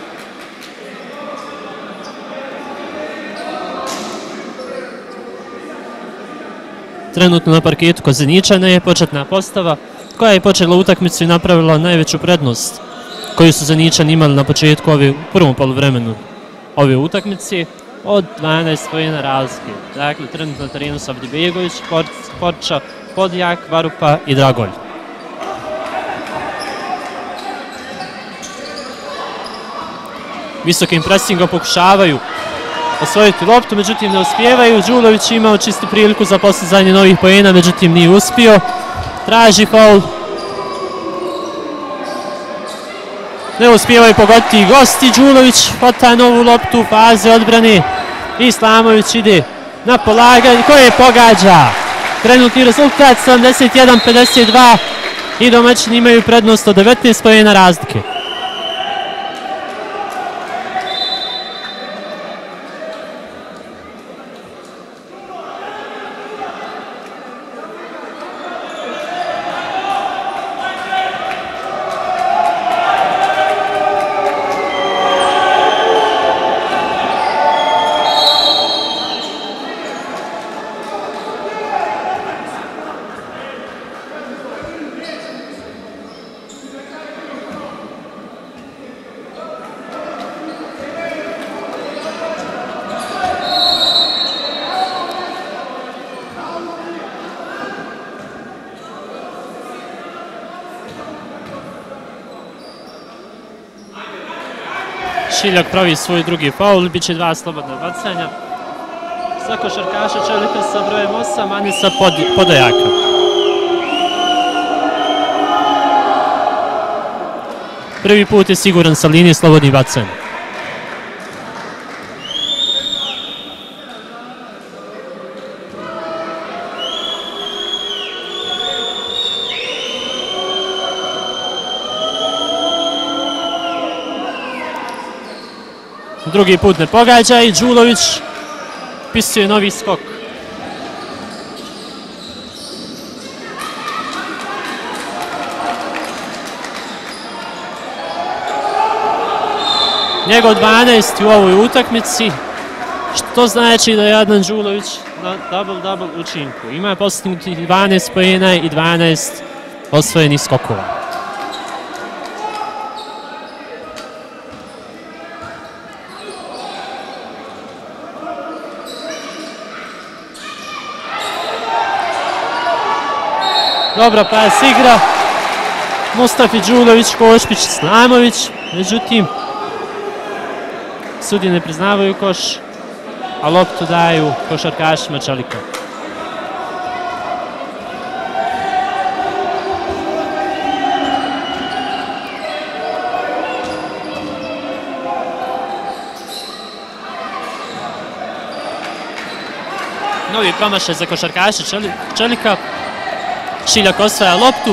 Trenutno na parketu kod Zeničana je početna postava koja je počela utakmicu i napravila najveću prednost koju su Zeničani imali na početku u prvom poluvremenu ove utakmice od 12 poena razlike. Dakle, trenutno na terenu su Avdibegović, Porča, Podjak, Varupa i Dragolj. Visokim presingom pokušavaju osvojiti loptu, međutim ne uspijevaju. Đulović imao čistu priliku za postizanje novih poena, međutim nije uspio. Traži faul. Ne uspijevaju pogoditi i gosti. Đulović hvata novu loptu u fazi odbrane. Islamović ide na polaganje koje pogađa. Trenutni rezultat 71-52 i domaćini imaju prednost od 19 poena razlike. Šiljak pravi svoj drugi faul, bit će 2 slobodna bacanja. Za košarkaša Čelika sa brojem 8, Anisa Podajaka. Prvi put je siguran sa linije slobodnih bacanja. Drugi put ne pogađa i Đulović pisuje novi skok. Njegov 12. u ovoj utakmici, što znači da je Adnan Đulović na double-double učinku. Ima postignuti 12 poena i 12 osvojenih skokova. Dobra pas igra. Mustafi Đulović, Košpić, Islamović. Međutim, sudije ne priznavaju koš, a loptu daju košarkašima Čelika. Novi promašaj za košarkaše Čelika. Šiljak osvaja loptu.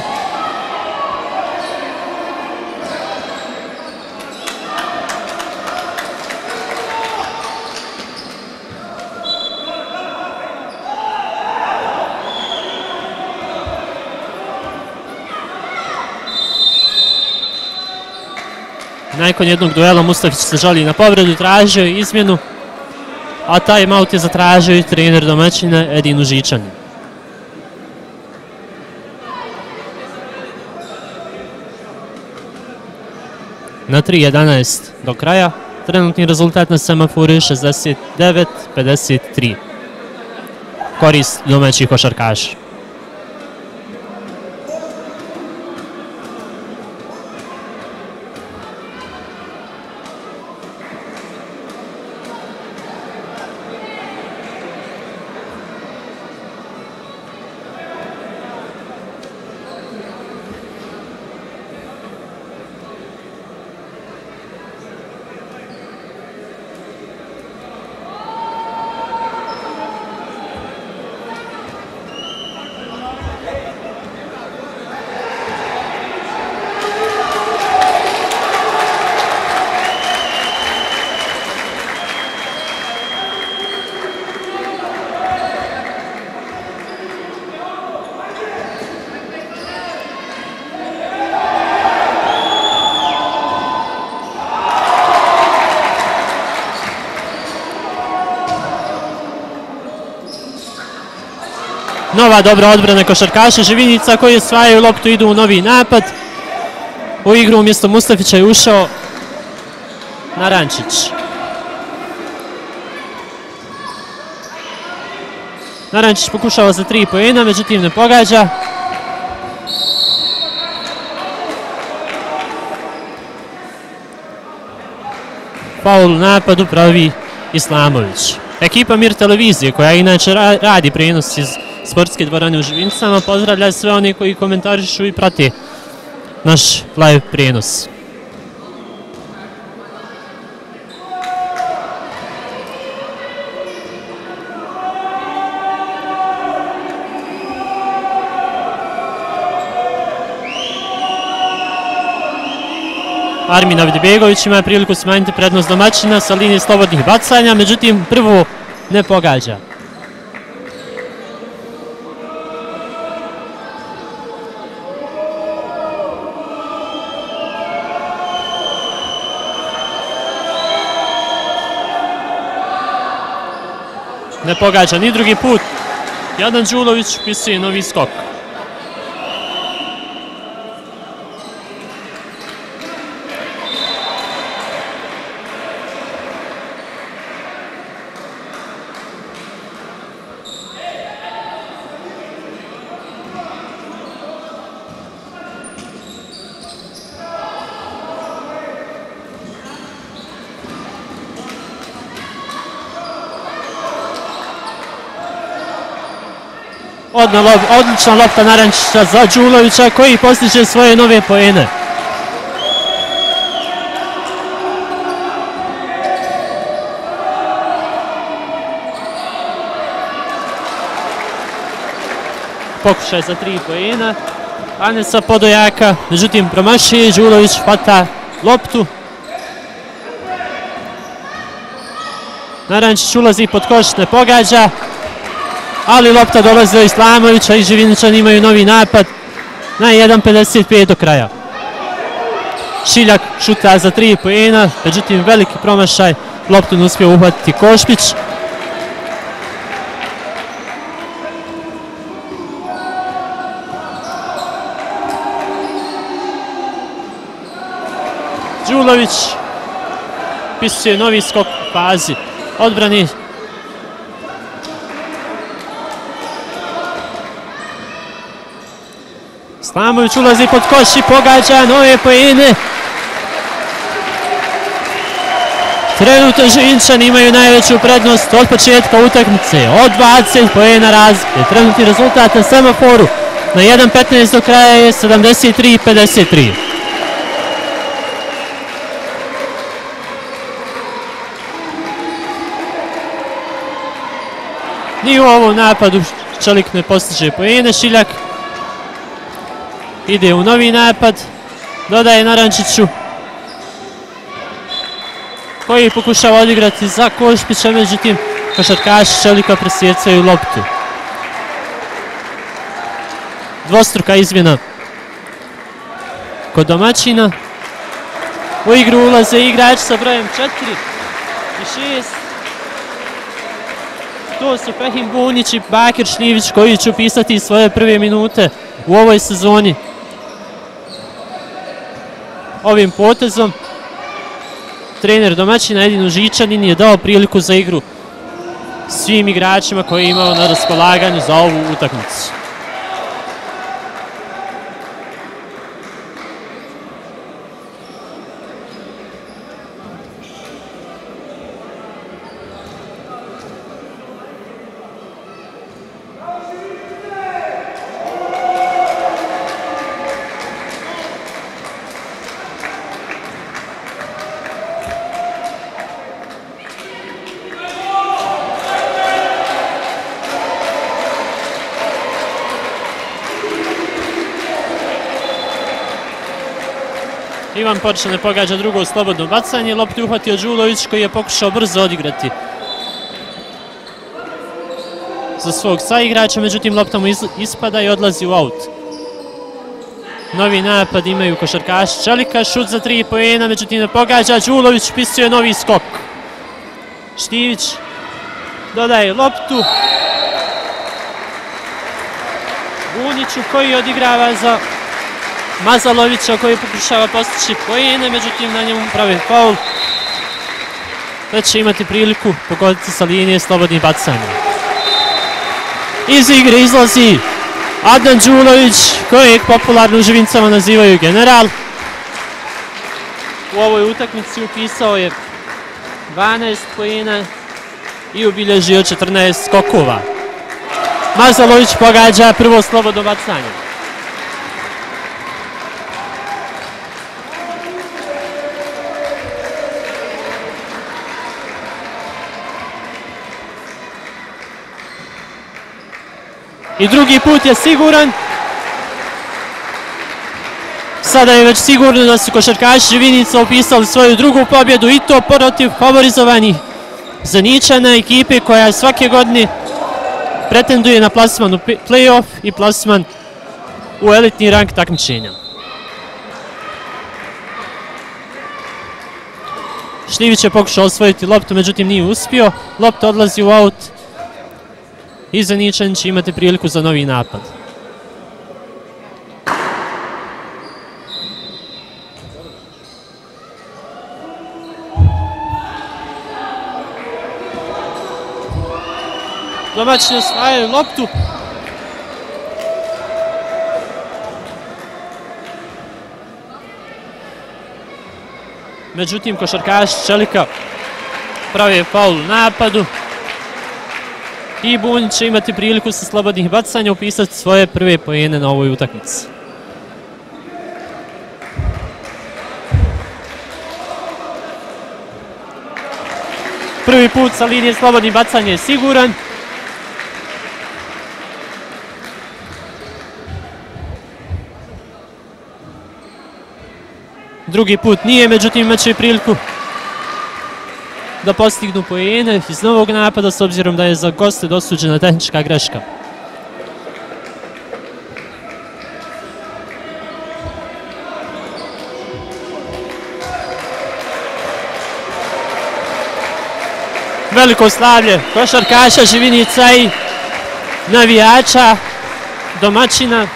Nakon jednog duela Mustafić se žali na povredu, tražio je izmjenu, a taj maut je zatražio i trener domaćina Edin Užičanin. na 3:11 do kraja. Trenutni rezultat na semaforu je 69-53. Korist domaćih košarkaša. Nova dobra odbrana košarkaša Živinica koji osvajaju loptu, idu u novi napad. U igru umjesto Mustafića je ušao Narančić. Narančić pokušava za 3 poena, međutim ne pogađa. Faul u napadu pravi Islamović. Ekipa Mir televizije koja inače radi prijenos iz sportske dvorane u Živinicama pozdravlja sve oni koji komentarišu i prate naš live prijenos. Armin Avdibegović ima priliku smanjiti prednost domaćina sa linije slobodnih bacanja, međutim prvo ne pogađa. Ne pogađa ni drugi put. Jadran Đulović upisuje novi skok. Odlična lopta Narančića za Đulovića koji postiže svoje nove poene. Pokušaj za 3 poena Anesa Podojaka, međutim promašuje, Đulović hvata loptu. Narančić ulazi pod koš, ne pogađa. Ali lopta dolazi do Islamovića i Živiničani imaju novi napad na 1:55 do kraja. Šiljak šuta za 3 poena, međutim veliki promašaj, loptu ne uspije uhvatiti Košpić. Đulović pisuje novi skok u fazi odbrani. Islamović ulazi pod koš i pogađa nove poene. Trenutno Živinčani imaju najveću prednost od početka utakmice, od 20 poena razlike. Trenutni rezultat na semaforu na 1:15 do kraja je 73-53. Ni u ovom napadu Čelik ne postiže poene. Šiljak ide u novi napad, dodaje Narančiću koji pokušava odigrati za Košpića, međutim košarkaši Čelika presjecaju loptu. Dvostruka izmjena kod domaćina. U igru ulaze igrači sa brojem 4 i 6. To su Fehim Bunić i Bakir Šljivić koji će upisati svoje prve minute u ovoj sezoni. Ovim potezom trener domaćina Edin Užičanin je dao priliku za igru svim igračima koji je imao na raspolaganju za ovu utakmicu. Ivan Počane pogađa drugo slobodno bacanje, loptu je uhvatio Đulović koji je pokušao brzo odigrati za svog saigrača, međutim lopta mu ispada i odlazi u aut. Novi napad imaju košarkaši Čelika, šut za 3 poena, međutim ne pogađa, Đulović pisuje novi skok. Štivić dodaje loptu Buniću koji odigrava za Mazalovića koji pokušava postići poene, međutim na njemu pravi faul. Već će imati priliku pogoditi sa linije slobodnih bacanja. Iz igre izlazi Adnan Đulović, kojeg popularno u Živincama nazivaju general. U ovoj utakmici upisao je 12 poena i obilježio 14 skokova. Mazalović pogađa prvo slobodno bacanje. I drugi put je siguran. Sada je već sigurno da su košarkaši Živinica upisali svoju drugu pobjedu i to protiv favorizovanih Zeničana, ekipe koja svake godine pretenduje na plasman u play-off i plasman u elitni rang takmičenja. Štivić je pokušao osvojiti loptu, međutim nije uspio. Lopta odlazi u aut i Zeničan će imati priliku za novi napad. Domaćini osvajaju loptu. Međutim, košarkaši Čelika prave faul u napadu. I Bunić će imati priliku sa slobodnih bacanja upisati svoje prve poene na ovoj utakmici. Prvi put sa linije slobodnih bacanja je siguran. Drugi put nije, međutim imat će priliku da postignu poene iz novog napada s obzirom da je za goste dosuđena tehnička greška. Veliko slavlje košarkaša Živinica i navijača domaćina.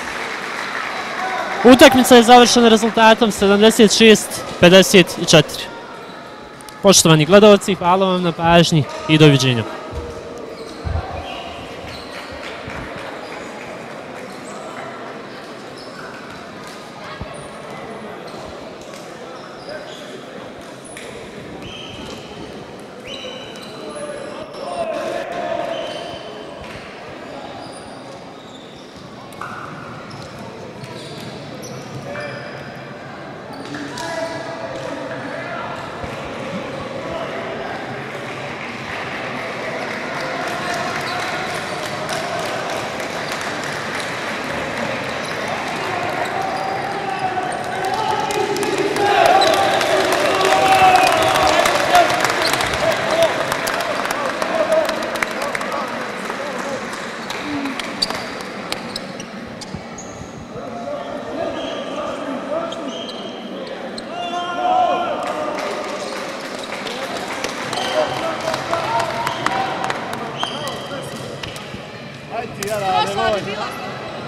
Utakmica je završena rezultatom 76-54. Poštovani gledalci, hvala vam na pažnji i doviđenja.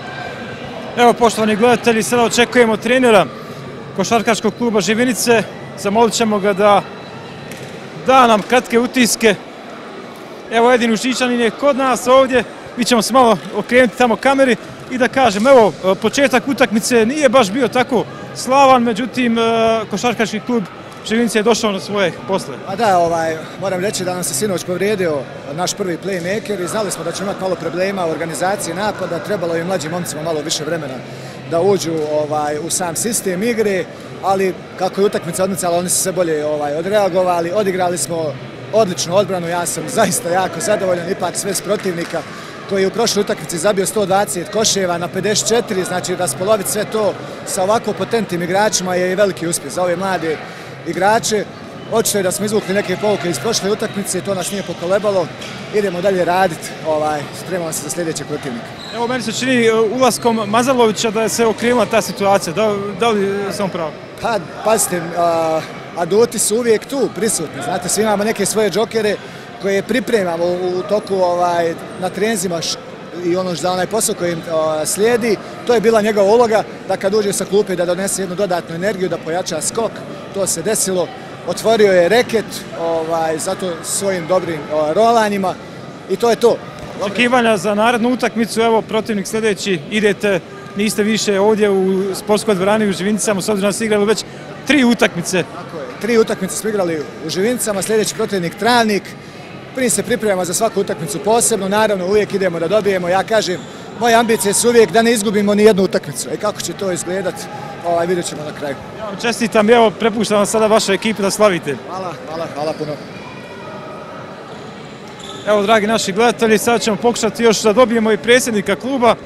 Evo, poštovani gledatelji, sada očekujemo trenera košarkaškog kluba Živinice, zamolit ćemo ga da da nam kratke utiske. Evo Edin Ušićanin je kod nas ovdje, mi ćemo se malo okrenuti tamo kameri i da kažem, evo, početak utakmice nije baš bio tako slavan, međutim, košarkaški klub Živinci je došao na svoje posle. A da, moram reći da nam se sinoć povrijedio naš prvi playmaker i znali smo da ćemo imati malo problema u organizaciji napada, trebalo je mlađim momcima malo više vremena da uđu u sam sistem igre, ali kako je utakmica odmicala, oni su se bolje odreagovali, odigrali smo odličnu odbranu, ja sam zaista jako zadovoljan, ipak sve s protivnika koji je u prošloj utakmici zabio 120 koševa na 54, znači raspoloviti sve to sa ovako potentnim igračima je i veliki uspjeh za ove mlade igrače. Očito je da smo izvukli neke pouke iz prošle utakmice, to nas nije pokolebalo. Idemo dalje raditi, spremamo se za sljedećeg protivnika. Evo, meni se čini ulaskom Mazalovića da je se okrenula ta situacija, da li sam pravo? Pa, pazite, aduti su uvijek tu prisutni, znate, svi imamo neke svoje džokere koje pripremamo u toku na trenzima i ono za onaj posao koji im slijedi. To je bila njegova uloga da kad uđe sa klupe da donese jednu dodatnu energiju, da pojača skok. To se desilo. Otvorio je reket zato svojim dobrim rolanjima i to je to. Očekivanja za narednu utakmicu, evo protivnik sljedeći, idete, niste više ovdje u sportskoj dvorani u Živincama, s obzirom da ste igrali već 3 utakmice. Tako je, 3 utakmice smo igrali u Živincama, sljedeći protivnik Travnik. Prije se pripremamo za svaku utakmicu posebno, naravno uvijek idemo da dobijemo, ja kažem, moje ambicije su uvijek da ne izgubimo ni jednu utakmicu. I kako će to izgledati, vidjet ćemo na kraju. Ja vam čestitam, evo, prepuštam vam sada vašoj ekipi da slavite. Hvala puno. Evo, dragi naši gledatelji, sad ćemo pokušati još da dobijemo i predsjednika kluba.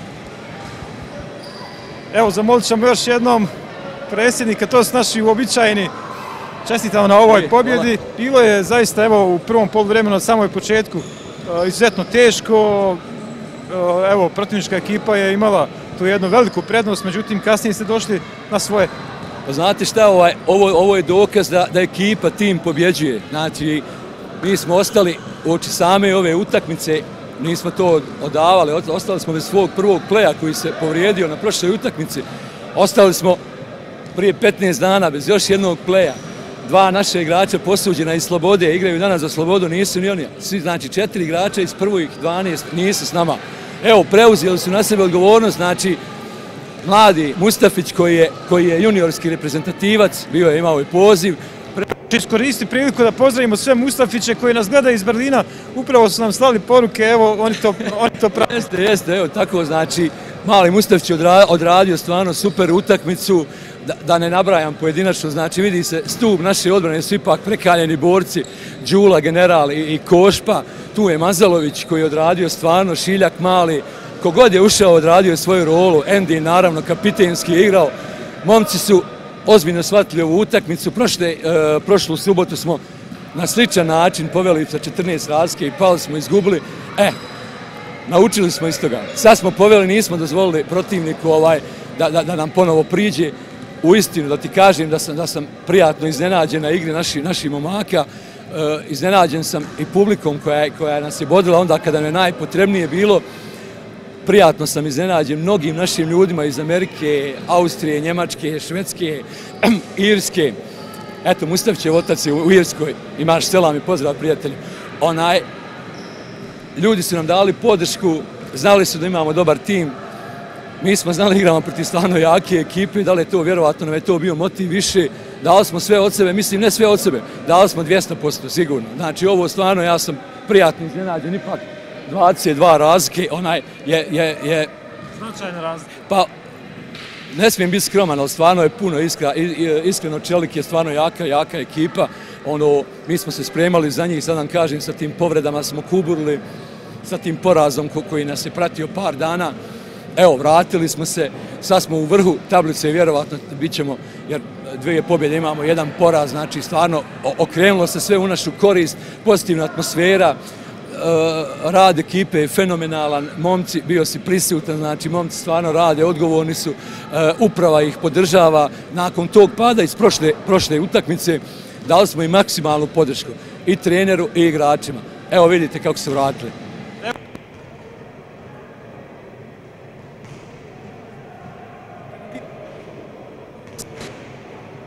Evo, zamolit ćemo još jednom predsjednika, to su naši uobičajeni. Čestitam na ovoj pobjedi. Bilo je zaista, evo, u prvom poluvremenu na samoj početku izuzetno teško. Evo, protivnička ekipa je imala tu jednu veliku prednost, međutim, kasnije ste došli na svoje. Pa znate šta, ovo je dokaz da ekipa, tim pobjeđuje. Znači, mi smo ostali uoči same ove utakmice, nismo to odavali, ostali smo bez svog prvog pleja koji se povrijedio na prošloj utakmici. Ostali smo prije 15 dana bez još jednog pleja. 2 naše igrača posuđena iz Slobode, igraju danas za Slobodu, nisu ni oni. Svi, znači 4 igrača iz prvih 12 nisu s nama. Evo, preuzeli su na sebe odgovornost, znači mladi Mustafić koji je juniorski reprezentativac, bio je imao i poziv. Iskoristi priliku da pozdravimo sve Mustafiće koji nas gledaju iz Berlina, upravo su nam slali poruke, evo, oni to prave. Jeste, evo, tako, znači, mali Mustafić je odradio stvarno super utakmicu, da ne nabrajam pojedinačno, znači vidi se stup naše odbrane su ipak prekaljeni borci, Đula, General i Košpa, tu je Mazalović koji je odradio stvarno, Šiljak mali, kogod je ušao odradio svoju rolu, Endi naravno kapitenski je igrao, momci su ozbiljno shvatili ovu utakmicu, prošlu subotu smo na sličan način poveli sa 14 razlike i pali smo, izgubili, naučili smo iz toga, sad smo poveli, nismo dozvolili protivniku da nam ponovo priđe. Uistinu da ti kažem da sam prijatno iznenađen na igri naših momaka, iznenađen sam i publikom koja nas je bodila onda kada je najpotrebnije bilo, prijatno sam iznenađen mnogim našim ljudima iz Amerike, Austrije, Njemačke, Švedske, Irske. Eto, Mustafićev otac je u Irskoj, imaš selam i pozdrav prijatelju. Ljudi su nam dali podršku, znali su da imamo dobar tim, mi smo znali igramo protiv stvarno jake ekipe, da li je to vjerovatno nam je to bio motiv više, dali smo sve od sebe, mislim ne sve od sebe, dali smo 200% sigurno. Znači ovo stvarno ja sam prijatno iznenađen, ipak 22 razlike, je... Značajna razlika. Pa, ne smijem biti skroman, ali stvarno je puno iskreno, Čelik je stvarno jaka ekipa. Mi smo se spremali za njih, sad vam kažem, sa tim povredama smo kuburili, sa tim porazom koji nas je pratio par dana. Evo, vratili smo se, sad smo u vrhu tablice i vjerovatno bit ćemo, jer 2 pobjede imamo, 1 poraz, znači stvarno okrenulo se sve u našu korist, pozitivna atmosfera, rad ekipe je fenomenalan, momci, bio si prisutan, znači momci stvarno rade, odgovorni su, uprava ih podržava. Nakon tog pada iz prošle utakmice dali smo i maksimalnu podršku i treneru i igračima. Evo vidite kako su vratili.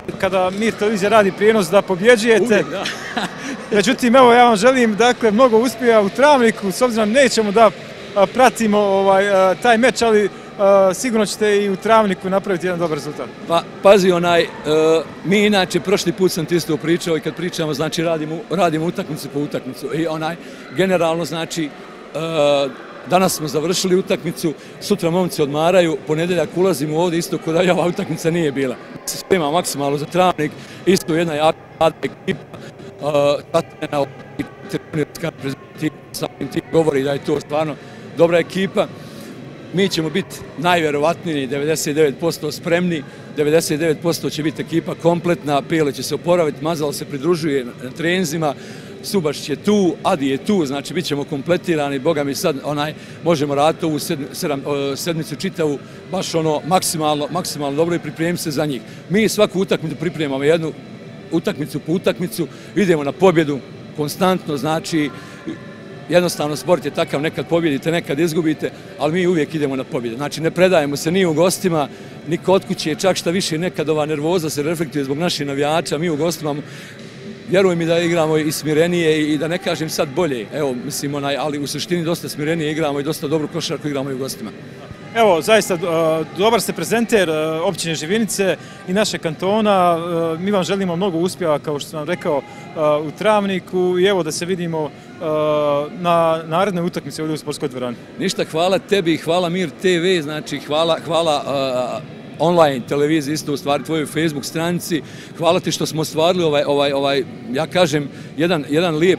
kada Mir televizija radi prijenos da pobjeđujete. Uvijek, da. Međutim, evo ja vam želim dakle mnogo uspjeha u Travniku, s obzirom nećemo da pratimo taj meč, ali sigurno ćete i u Travniku napraviti jedan dobar rezultat. Pa, pazi, mi inače, prošli put sam ti isto pričao i kad pričamo, znači radimo utakmicu po utakmicu i generalno, znači, danas smo završili utakmicu, sutra momci odmaraju, ponedjeljak ulazimo ovdje isto kod da ova utakmica nije bila. Se sprema maksimalno za Travnik, isto jedna jaka ekipa, Tatjana trenerska reprezentativa samim tim govori da je to stvarno dobra ekipa. Mi ćemo biti najvjerovatniji 99% spremni, 99% će biti ekipa kompletna, Pele će se oporaviti, Mazal se pridružuje na treninzima, Subaš je tu, Adi je tu, znači bit ćemo kompletirani, boga mi sad možemo raditi ovu sedmicu čitavu, baš maksimalno dobro i pripremiti se za njih. Mi svaku utakmicu pripremamo jednu utakmicu po utakmicu, idemo na pobjedu konstantno, znači jednostavno sport je takav, nekad pobjedite, nekad izgubite, ali mi uvijek idemo na pobjedu. Znači ne predajemo se ni u gostima, ni kod kuće, čak šta više nekad ova nervoza se reflektuje zbog naših navijača, mi u gostima vjerujem mi da igramo i smirenije i da ne kažem sad bolje, evo mislim ali u suštini dosta smirenije igramo i dosta dobru košarku igramo i u gostima. Evo, zaista dobar ste prezenter općine Živinice i naše kantona. Mi vam želimo mnogo uspjeha, kao što sam vam rekao, u Travniku i evo da se vidimo na narednoj utakmici ovdje u sportskoj dvorani. Ništa, hvala tebi, hvala Mir TV, znači hvala online televiziji, isto u stvari tvojoj Facebook stranici. Hvala ti što smo ostvarili ja kažem, jedan lijep,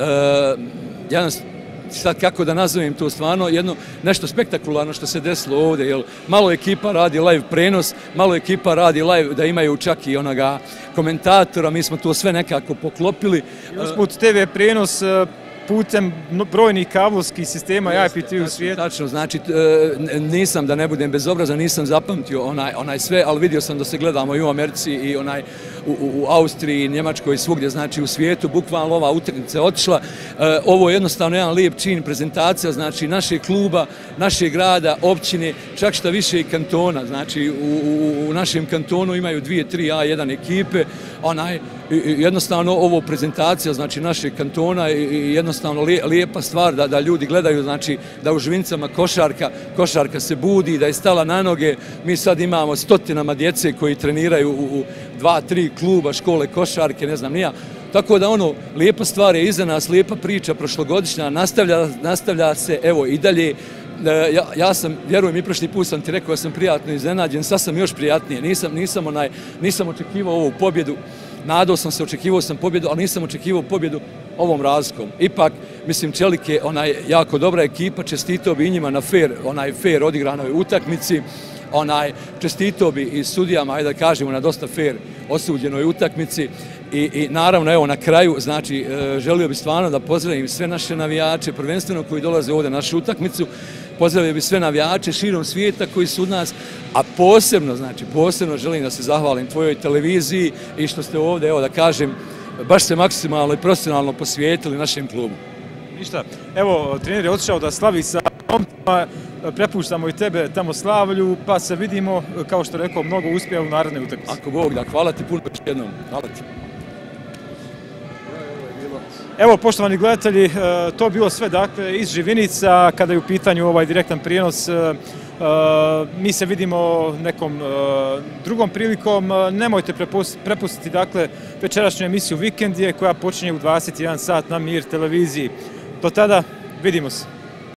sad kako da nazovem to stvarno, nešto spektakularno što se desilo ovdje, jer malo ekipa radi live prenos, malo ekipa radi live da imaju čak i onoga komentatora, mi smo to sve nekako poklopili. Usput TV prenos putem brojnih kablovskih sistema IPT u svijetu. Tačno, znači nisam, da ne budem bezobrazan, nisam zapamtio onaj sve, ali vidio sam da se gledamo i u Americi i u Austriji, Njemačkoj, svugdje, znači u svijetu, bukvalno ova utakmica je otišla. Ovo je jednostavno jedan lijep čin, prezentacija, znači našeg kluba, našeg grada, općine, čak šta više i kantona, znači u našem kantonu imaju 2, 3 A1 ekipe, jednostavno ovo prezentacija, znači našeg kantona i jednostavno lijepa stvar da ljudi gledaju, znači da u Živinicama košarka se budi, da je stala na noge. Mi sad imamo stotinama djece koji treniraju u 2, 3 kluba, škole košarke, ne znam ni ja. Tako da lijepa stvar je iza nas, lijepa priča prošlogodišnja, nastavlja se evo i dalje. Ja sam, vjerujem, i prošli put sam ti rekao da sam prijatno iznenađen, sad sam još prijatnije, nisam očekivao ovu pobjedu, nadao sam se, očekivao sam pobjedu, ali nisam očekivao pobjedu ovom razlikom. Ipak, mislim, Čelik je jako dobra ekipa, čestitao bi i njima na fair odigranoj utakmici, čestitao bi i sudijama, ajde da kažemo, na dosta fair osuđenoj utakmici i naravno, evo, na kraju, znači, želio bi stvarno da pozdravim sve naše navijače, prvenstveno koji dolaze ovdje na našu utakmicu, pozdravio bi sve navijače širom svijeta koji su od nas, a posebno želim da se zahvalim tvojoj televiziji i što ste ovdje, evo da kažem, baš se maksimalno i profesionalno posvijetili našem klubu. Ništa, evo, trener je otišao da slavi sa momcima, prepuštamo i tebe tamo slavlju, pa se vidimo, kao što rekao, mnogo uspjeha u narednoj utakmici. Ako Bog da, hvala ti puno još jednom, hvala ti. Evo, poštovani gledatelji, to je bilo sve dakle iz Živinica kada je u pitanju ovaj direktan prijenos. Mi se vidimo nekom drugom prilikom. Nemojte prepustiti dakle večerašnju emisiju Vikendije koja počinje u 21 sat na Mir televiziji. Do tada, vidimo se.